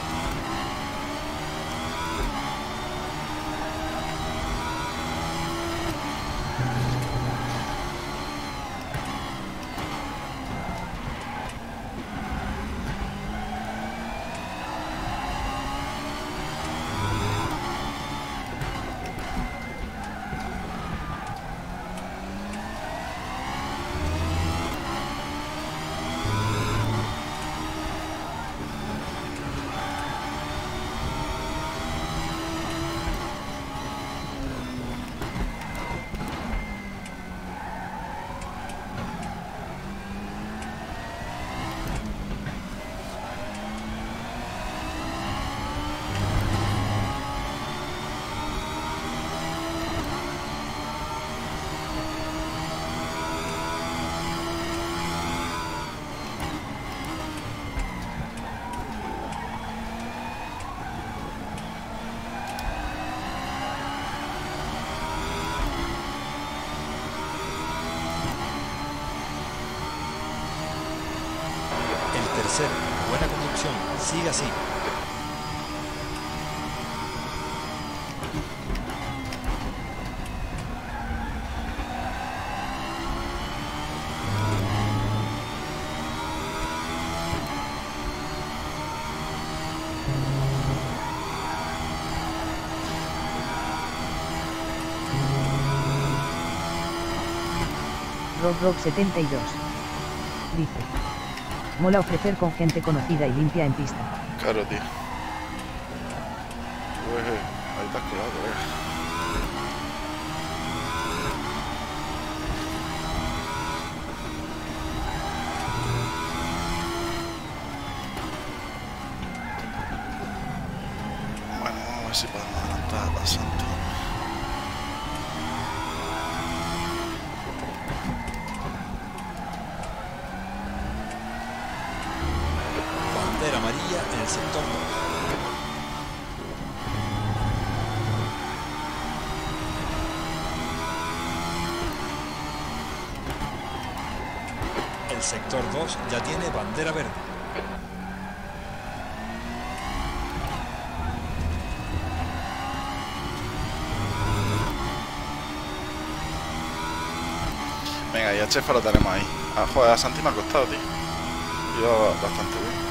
Tercero, buena conducción, sigue así. Rock Rock setenta y dos. Dice. Mola ofrecer con gente conocida y limpia en pista. Claro, tío. Pues, ahí te has colado, colega. Bueno, vamos a ver si podemos adelantar a Santi. Bandera amarilla en el sector dos. El sector dos ya tiene bandera verde. Venga, y a Chefa lo tenemos ahí. Ah, joder, a Santi me ha costado, tío. Iba bastante bien.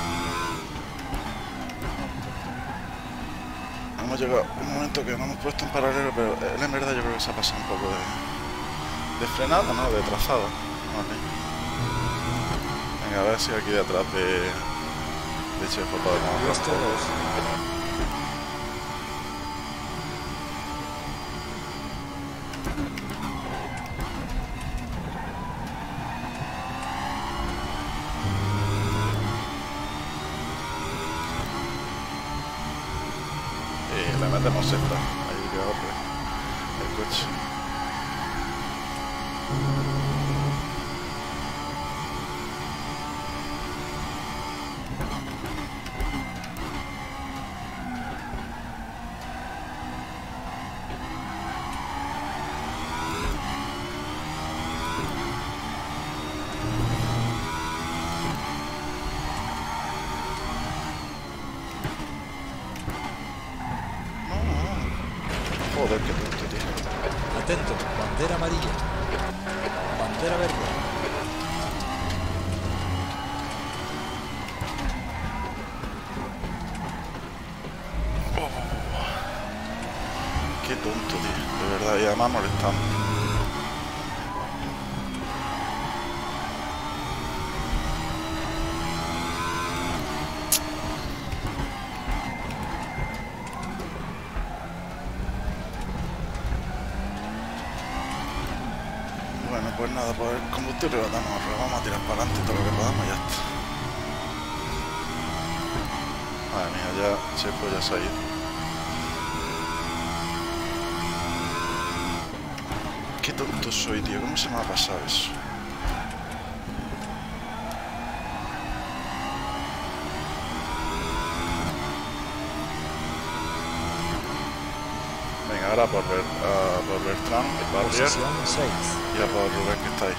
Hemos llegado a un momento que no hemos puesto en paralelo, pero él en verdad yo creo que se ha pasado un poco de, de frenada, ¿no? De trazado. Vale. Venga, a ver si aquí detrás de, de Chefa podemos Puesto arrastrar. dos. Y le metemos sexta. Ahí que ahorre el coche. Joder, qué tonto, tío. Atento, bandera amarilla. Bandera verde. Qué tonto, tío. De verdad, y además molestando. Bueno, pues nada, pues el combustible lo damos, pero vamos a tirar para adelante todo lo que podamos y ya está. Madre mía, ya Chepo ya se ha ido. Qué tonto soy, tío, ¿cómo se me ha pasado eso? Venga, ahora por ver, uh, por Bertrand, Barrier Posición seis. y a por Rubén que está ahí.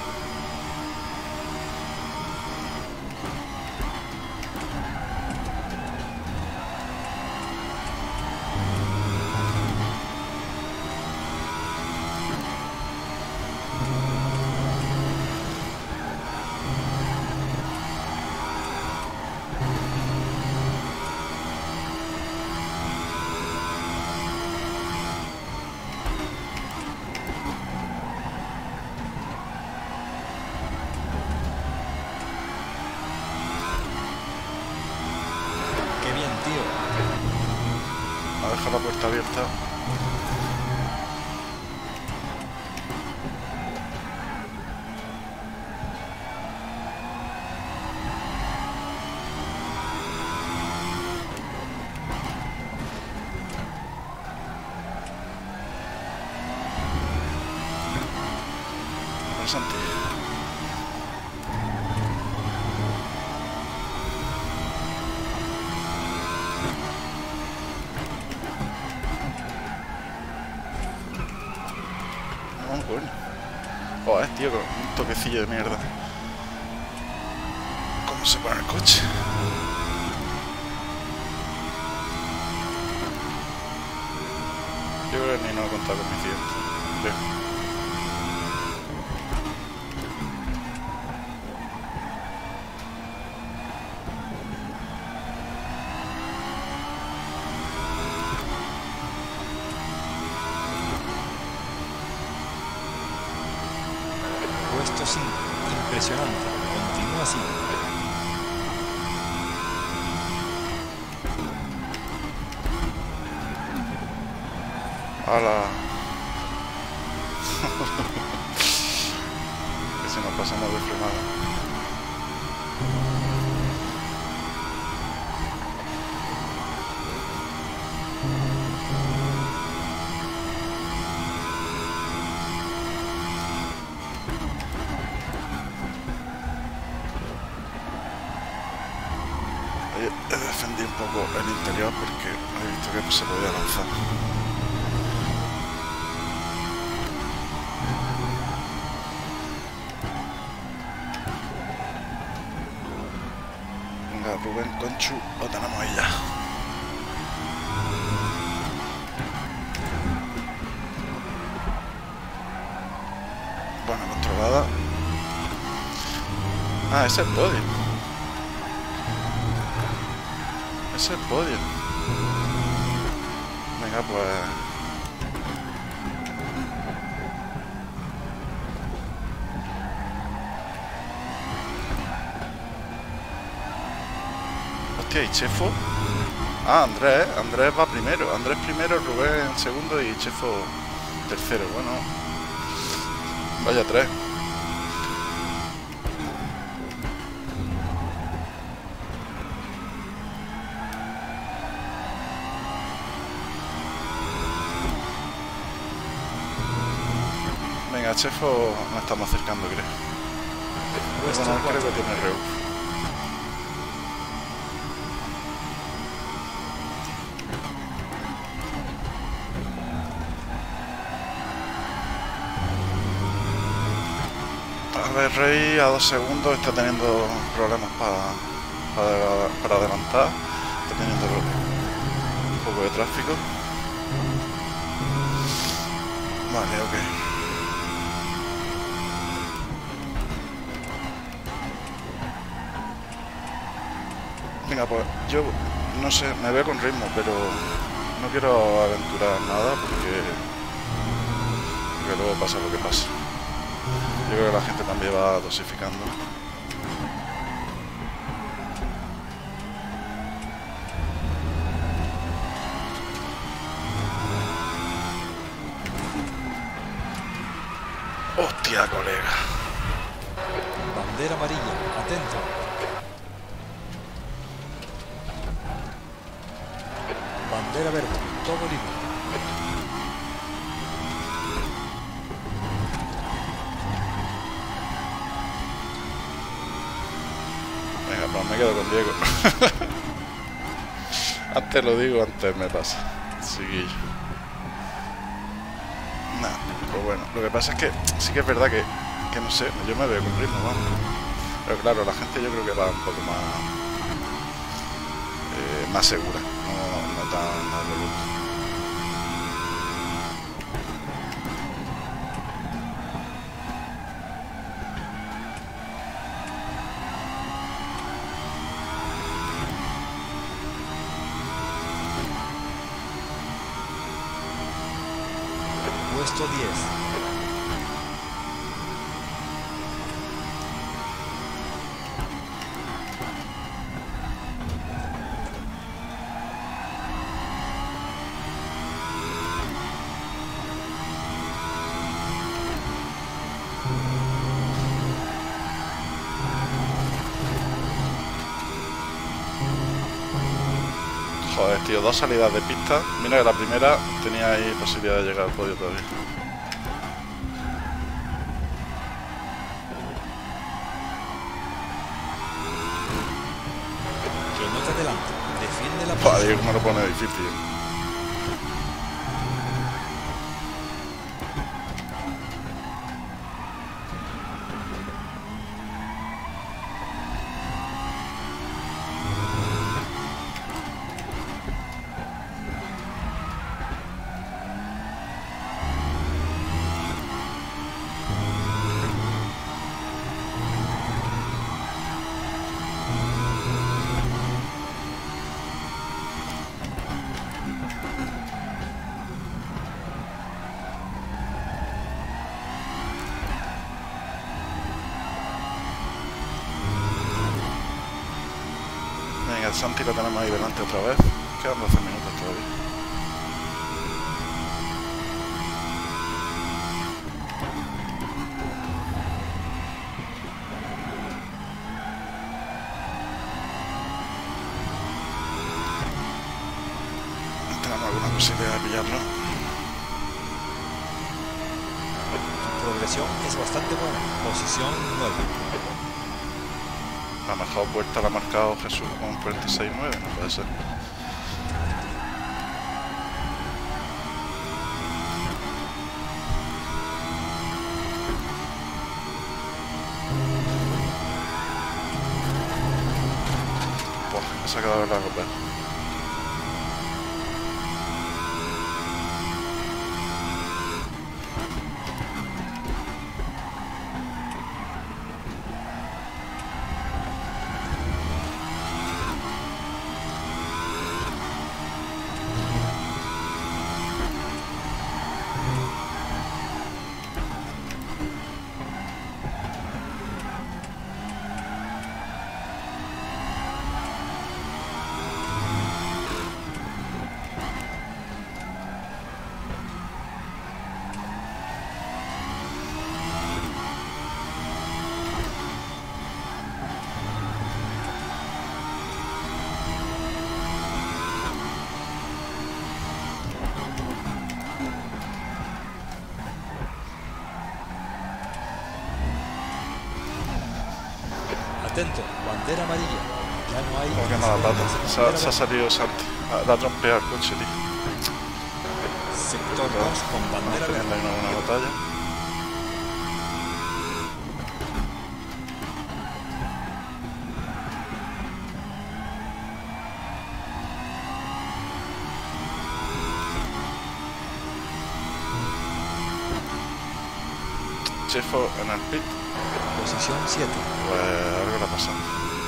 Qué bien, tío. A dejar la puerta abierta. Santi. Ah, bueno. Joder, tío, con un toquecillo de mierda. ¿Cómo se pone el coche? Yo creo que ni no he contado con mi accidente. Creo. Puesto cinco. Impresionante. Continúa así. ¡Hala! Que si nos pasamos de frenada. He defendido un poco el interior porque he visto que no se podía lanzar. Venga, Rubén Conchu, lo tenemos ahí ya. Buena controlada. Ah, ese es el podio. Ese es el podio. Venga, pues... Hostia, ¿y Chefo? Ah, Andrés, Andrés va primero. Andrés primero, Rubén segundo y Chefo tercero. Bueno, vaya tres. Venga, Chefo nos estamos acercando, creo. Puesto Bueno, creo cuatro. que tiene reuf. A ver, Rey a dos segundos está teniendo problemas para, para, para adelantar. Está teniendo un poco de tráfico. Vale, ok. Venga, pues yo no sé, me veo con ritmo, pero no quiero aventurar nada porque, porque luego pasa lo que pasa. Yo creo que la gente también va dosificando. Hostia, colega. Bandera amarilla. Atento. Bandera verde. Todo libre. Venga, pues me quedo con Diego. Antes lo digo, antes me pasa. Seguillo. Pero bueno, lo que pasa es que sí que es verdad que, que no sé, yo me veo cumpliendo, vamos. Pero claro, la gente yo creo que va un poco más eh, más segura, no, no tan a lo loco. Puesto diez. Joder, tío, dos salidas de pista. Mira que la primera tenía ahí posibilidad de llegar al podio todavía. Que no te adelante. Defiende la Joder, posición. cómo lo pone difícil. Venga, Santi lo tenemos ahí delante otra vez. Quedan doce minutos todavía. Tenemos alguna posibilidad de pillarlo. Tu progresión es bastante buena. Posición nueve. La mejor vuelta la ha marcado Jesús con cuarenta y seis nueve, no puede ser. Pues se ha quedado en la copa. Atento, bandera amarilla. Ya no hay. Como que mala pata. Se ha, se ha salido Santi. La ha trompeado el coche, tío. Sector dos con bandera Estamos teniendo verde. ahí una buena batalla. Chefo en el pit. Posición siete. Pues algo le ha pasado.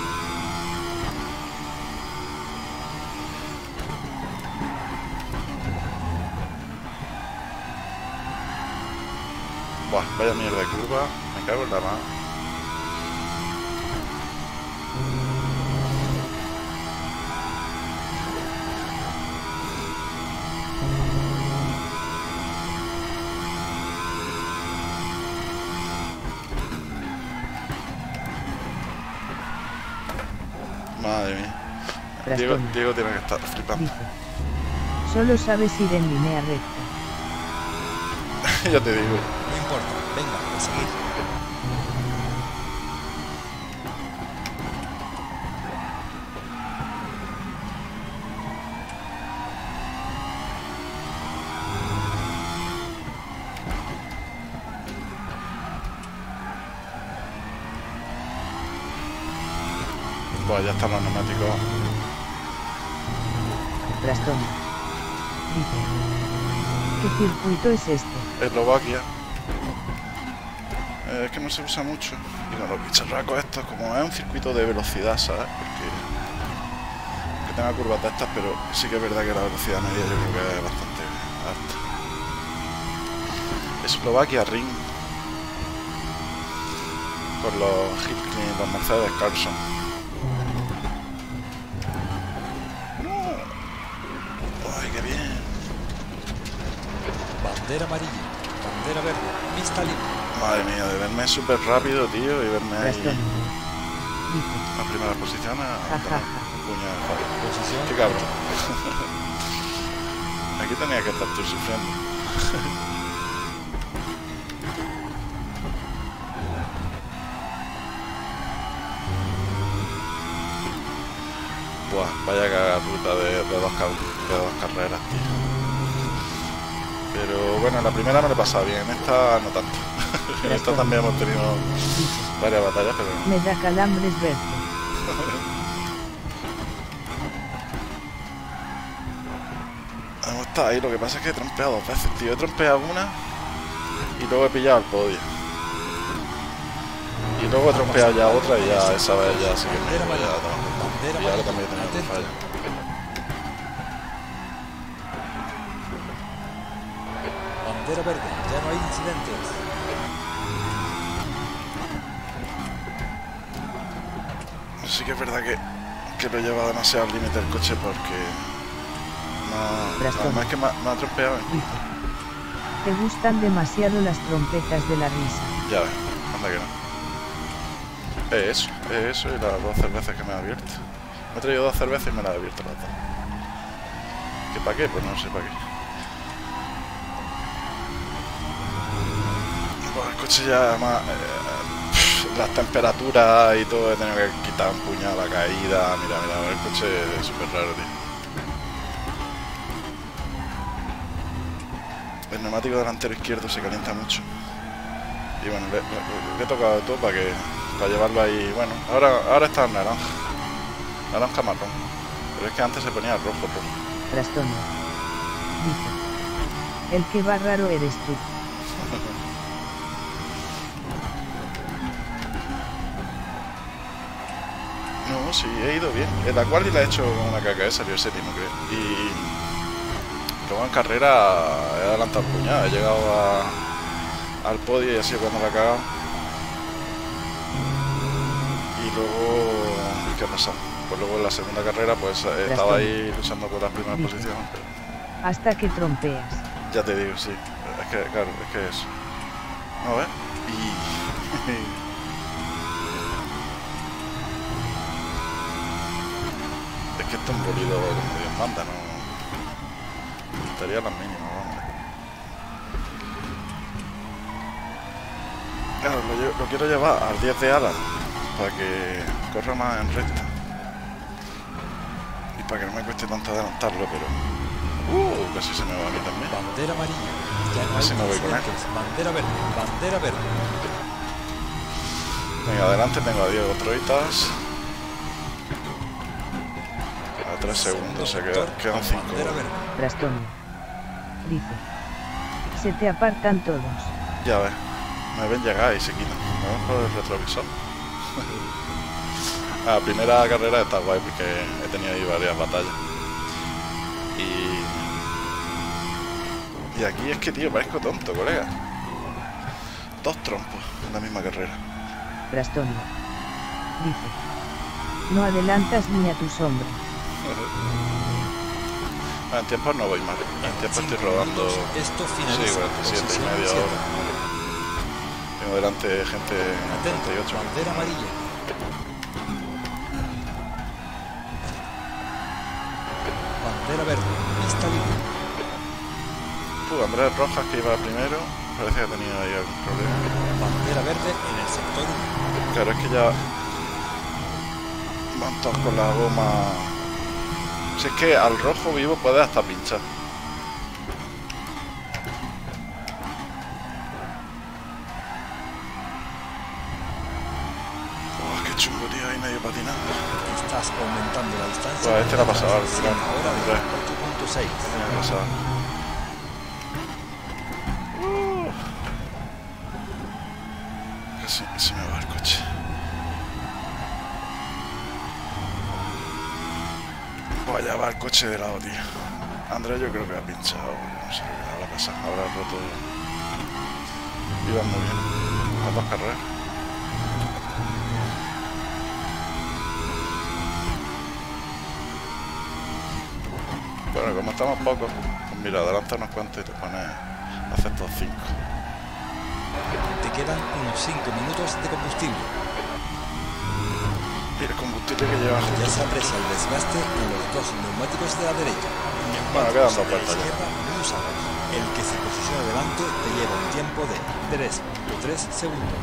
Buah, vaya mierda de curva. Me cago en la mano. Madre mía. Diego, Trastorno. Diego tiene que estar flipando. Dice. Solo sabes ir en línea recta. Ya te digo. No importa. Venga, a seguir. Pues ya están los neumáticos. Braston. Dice. ¿Qué circuito es este? Eslovaquia. Eh, es que no se usa mucho. Y con los bicharracos estos, como es un circuito de velocidad, ¿sabes? Porque, que tenga curvas de estas, pero sí que es verdad que la velocidad media yo creo que es bastante alta. Eslovaquia Ring. Con los Hilton, los Mercedes Carlson. ¡No! ¡Ay, qué bien! Bandera amarilla, bandera verde, pista libre. Madre mía, de verme súper rápido, tío, y verme ahí Braston. Dice. en las primeras posiciones. Ja, ja, ja. Puño de joder. Posición. Qué cabrón. Aquí tenía que estar tú sufriendo. Buah, vaya ruta de, de, dos, de dos carreras, tío. Pero bueno, en la primera me lo he pasado bien, en esta no tanto. En esta también hemos tenido varias batallas, pero no. Me da calambres verte. Hemos estado ahí, lo que pasa es que he trompeado dos veces, tío. He trompeado una y luego he pillado el podio. Y luego he trompeado ya otra y ya esa vez ya sí que me he ido ya a tomar. Y ahora también he tenido un fallo. Bandera verde, ya no hay incidentes. Sí que es verdad que, que lo lleva demasiado al límite el coche porque no, además que me, ha- me ha trompeado. Dice. Te gustan demasiado las trompetas de la risa. Ya ves, anda que no. Es eso, es eso y las dos cervezas que me ha abierto. Me he traído dos cervezas y me las he abierto las dos. ¿Qué para qué? Pues no sé para qué. Pues el coche ya además, eh, las temperaturas y todo, he tenido que quitar un puñado la caída. Mira, mira, el coche es súper raro, tío. El neumático delantero izquierdo se calienta mucho. Y bueno, le, le- le he tocado de todo para que para llevarlo ahí. Bueno, ahora, ahora está en naranja. Naranja marrón. Pero es que antes se ponía rojo, rojo. Braston. Dice. El que va raro eres tú. No, sí, he ido bien. En la cual la he hecho una caca, he salido séptimo, creo. Y luego en carrera he adelantado puñada, he llegado a, al podio y así cuando la he cagado. Y luego, ¿qué ha pasado? Pues luego en la segunda carrera pues eh, estaba ahí luchando por las primeras Dice. posiciones. Pero Hasta que trompeas. ya te digo, sí. Es que, claro, es que eso. A ver. Y... Es que esto es un bolido como Dios manda, ¿no? Estaría las mínimas, vamos. Claro, lo, lle- lo quiero llevar al diez de ala para que corra más en recta. Y para que no me cueste tanto adelantarlo, pero... Uh, casi se me va a mí también. Bandera amarilla, ya no hay Ese me voy con él. incidentes. Bandera verde, bandera verde. Venga, adelante tengo a Diego Troitas. A tres segundos, se queda, Sector quedan con cinco. bandera verde. Braston. Dice. Se te apartan todos. Ya ves, me ven llegar y se quitan. Me ven por el retrovisor. La primera carrera está guay porque he tenido ahí varias batallas. Y... Y aquí es que, tío, parezco tonto, colega. Dos trompos en la misma carrera. Braston. Dice. No adelantas ni a tu sombra. En tiempos no voy mal. En tiempos estoy Cinco rodando... minutos, Esto Sí, finaliza. cuarenta y siete y Posición media siete. hora. Tengo delante gente en Atento, treinta y ocho. bandera amarilla. Bandera verde, pista libre. Uh, Andrés Rojas, que iba primero, parece que ha tenido ahí algún problema. Bandera verde en el sector uno. Claro, es que ya van todos con la goma. Si es que al rojo vivo puedes hasta pinchar. Oh, qué chungo, tío, ahí medio patinando. Estás aumentando la distancia. Pues este la ha pasado algo, Sí, claro. ahora de Andrés. ocho punto seis. Este me ha pasado. Uh. Casi se me va el coche. Vaya, va el coche de lado, tío. Andrés yo creo que ha pinchado, no sé qué le habrá pasado, habrá roto. Iban muy bien, las dos carreras. Bueno, como estamos pocos, pues mira, adelanta unos cuantos y te pones a hacer todos cinco. Te quedan unos cinco minutos de combustible. Y el combustible que lleva Ya justo. se aprecia el desgaste en los dos neumáticos de la derecha. Bueno, quedan dos de la vueltas ya. izquierda muy usados. El que se posiciona delante te lleva un tiempo de tres punto tres segundos.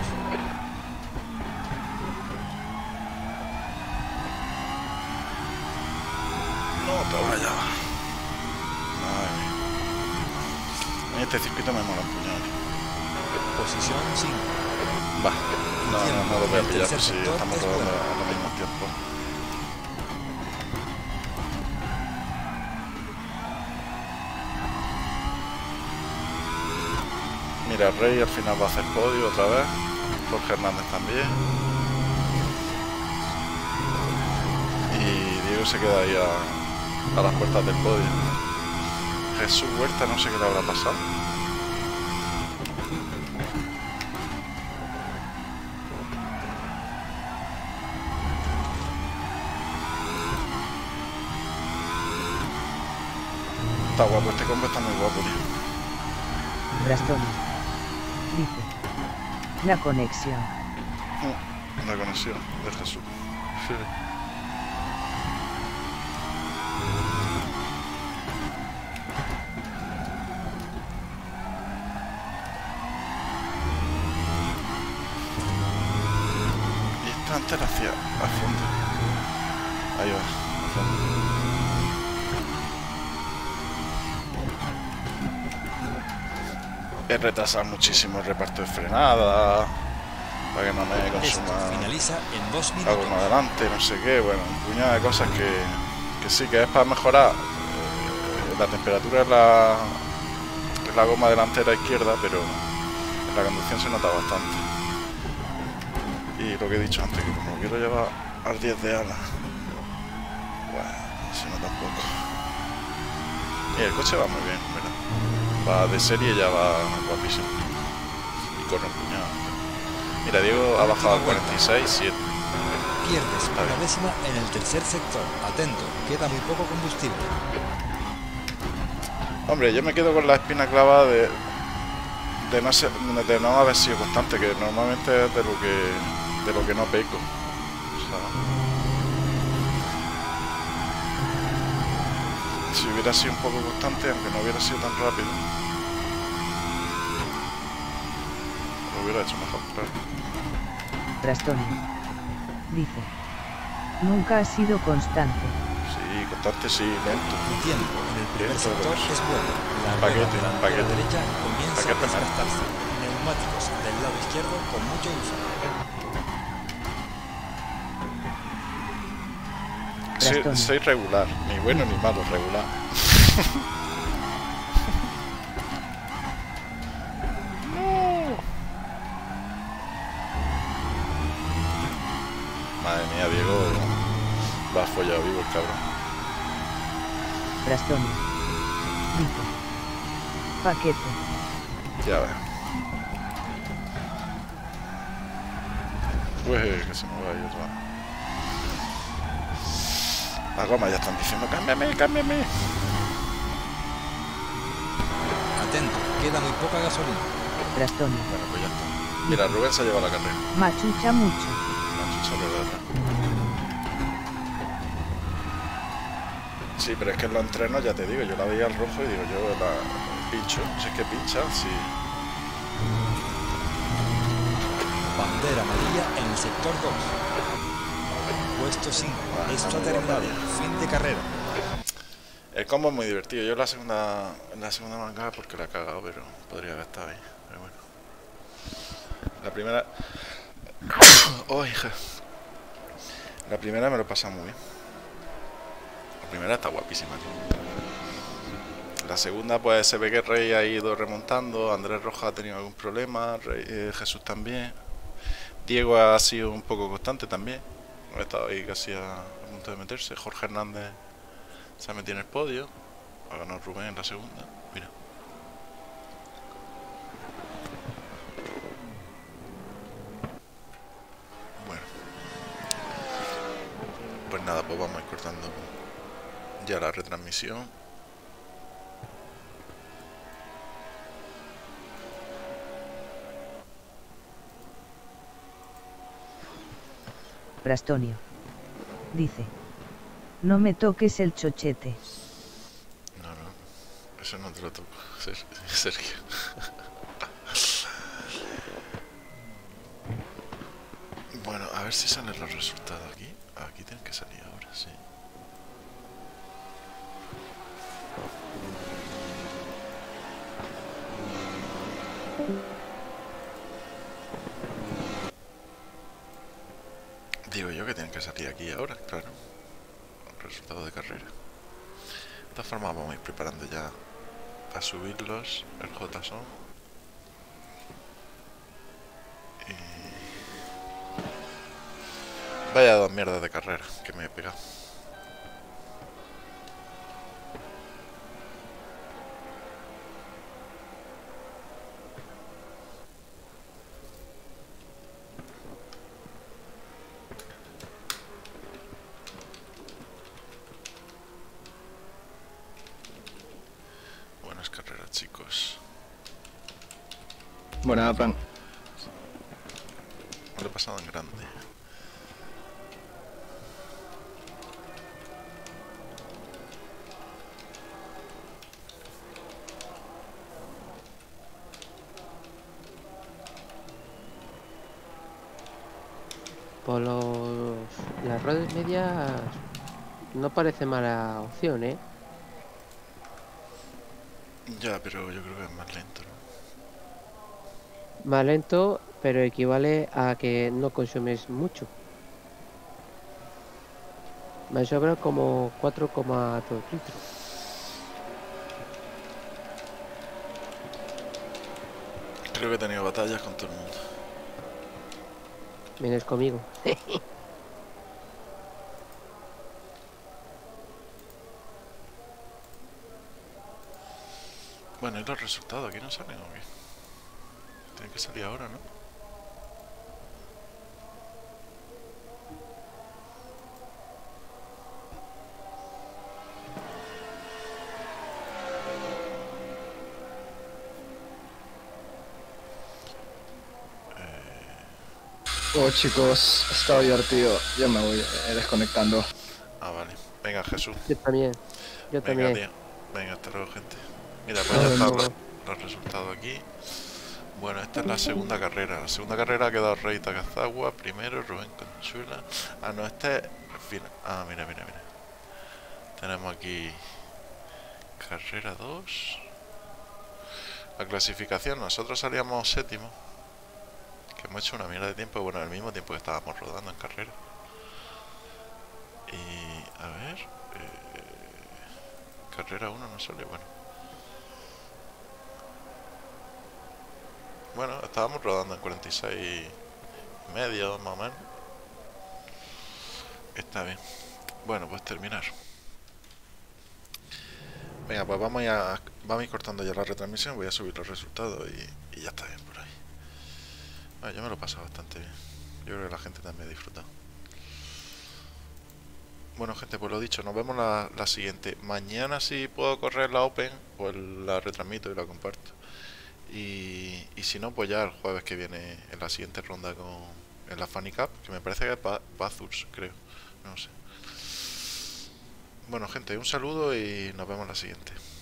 No te vayas. Madre mía. A mí este circuito me mola un puñado, tío. Posición cinco. Va, no, no, no lo voy a El pillar, tercer pues sí, sector estamos es rodando bueno. al mismo tiempo. Mira, Rey al final va a hacer podio otra vez, Jorge Hernández también. Y Diego se queda ahí a, a las puertas del podio. Jesús Huerta no sé qué le habrá pasado. Está guapo, este combo está muy guapo, tío. Brastoni. Dice. La conexión. La conexión de Jesús. Sí. Y está antes hacia a fondo. Ahí va, a fondo. He retrasado muchísimo el reparto de frenada para que no me Esto consuma finaliza en dos algo minutos. más adelante, no sé qué, bueno, un puñado de cosas que, que sí, que es para mejorar eh, la temperatura en la, en la goma delantera izquierda, pero en la conducción se nota bastante. Y lo que he dicho antes, que como lo quiero llevar al diez de ala, bueno, se nota un poco. Y el coche va muy bien, ¿verdad? Va de serie, ya va guapísimo. Y corre un puñado. Mira, Diego ha bajado al cuarenta y seis, siete. Pierdes Está una bien. décima en el tercer sector. Atento, queda muy poco combustible. Hombre, yo me quedo con la espina clavada de, de, no, ser, de no haber sido constante, que normalmente es de lo que, de lo que no peco. O sea, si hubiera sido un poco constante, aunque no hubiera sido tan rápido, lo hubiera hecho mejor, claro. Brastoni. Dice. Nunca ha sido constante. Sí, constante sí, lento. Tu tiempo en el primer Esto sector es- es bueno. La paquete, rueda delantera paquete. derecha comienza Paquete a desgastarse. Neumáticos del lado izquierdo con mucho uso. Soy, Brastoni. soy regular, ni bueno ni malo, regular. Madre mía, Diego lo ha follado vivo el cabrón. Brastoni. Dice. Paquete. Ya ves. Pues que se me va a ir otra vez. Las gomas ya están diciendo cámbiame, cámbiame. Atento, queda muy poca gasolina. Brastoni. Bueno, pues ya está. Mira, Rubén se ha llevado la carrera. Machucha mucho. Machucha, verdad. Sí, pero es que en los entrenos, ya te digo, yo la veía al rojo y digo, yo la pincho. Si es que pincha, sí. Bandera amarilla en el sector dos. Puesto cinco. Esto ha terminado. Fin de carrera. El combo es muy divertido. Yo en la segunda, en la segunda manga porque la he cagado, pero podría haber estado ahí. Pero bueno. La primera. Oh, hija. La primera me lo he pasado muy bien. La primera está guapísima, tío. La segunda, pues se ve que Rey ha ido remontando. Andrés Rojas ha tenido algún problema. Rey, eh, Jesús también. Diego ha sido un poco constante también. Ha estado ahí casi a, a punto de meterse. Jorge Hernández se ha metido en el podio. Ha ganado Rubén en la segunda. Mira. Bueno. Pues nada, pues vamos a ir cortando ya la retransmisión. Brastonio. Dice. No me toques el chochete. No, no. Eso no te lo toco, Sergio. Bueno, a ver si salen los resultados aquí. Aquí tienen que salir ahora, sí. Digo yo que tienen que salir aquí ahora, claro. Resultados de carrera. De todas formas vamos a ir preparando ya para subirlos, el J S O N. Y... vaya dos mierdas de carrera que me he pegado. Buenas carreras, chicos. Buena, Fran. Me lo he pasado en grande. Por los... las ruedas medias no parece mala opción, ¿eh? Ya, pero yo creo que es más lento, ¿no? Más lento, pero equivale a que no consumes mucho. Me sobra como cuatro coma dos litros. Creo que he tenido batallas con todo el mundo. Vienes conmigo. Bueno, ¿y los resultados aquí no salen o qué? Tienen que salir ahora, ¿no? Oh, chicos, ha estado divertido. Yo me voy eh, desconectando. Ah, vale. Venga, Jesús. Yo también. Yo Venga, también. tío. Venga, hasta luego, gente. Mira, pues ya están los, los resultados aquí. Bueno, esta es la segunda carrera. La segunda carrera ha quedado Rey Takazagua, primero Rubén Conchula. Ah, no, este es el final. Ah, mira, mira, mira. Tenemos aquí carrera dos. La clasificación, nosotros salíamos séptimo. Que hemos hecho una mierda de tiempo, bueno, al mismo tiempo que estábamos rodando en carrera. Y a ver, eh, carrera uno no sale, bueno. Bueno, estábamos rodando en cuarenta y seis y medio, más o menos. Está bien. Bueno, pues terminar. Venga, pues vamos a ir, a, vamos a ir cortando ya la retransmisión. Voy a subir los resultados y, y ya está bien por ahí. Bueno, yo me lo he pasado bastante bien. Yo creo que la gente también ha disfrutado. Bueno, gente, pues lo dicho, nos vemos la, la siguiente. Mañana, si puedo correr la Open, pues la retransmito y la comparto. Y, y si no, pues ya el jueves que viene en la siguiente ronda con en la Funny Cup, que me parece que es Bathurst, creo. No sé. Bueno, gente, un saludo y nos vemos la siguiente.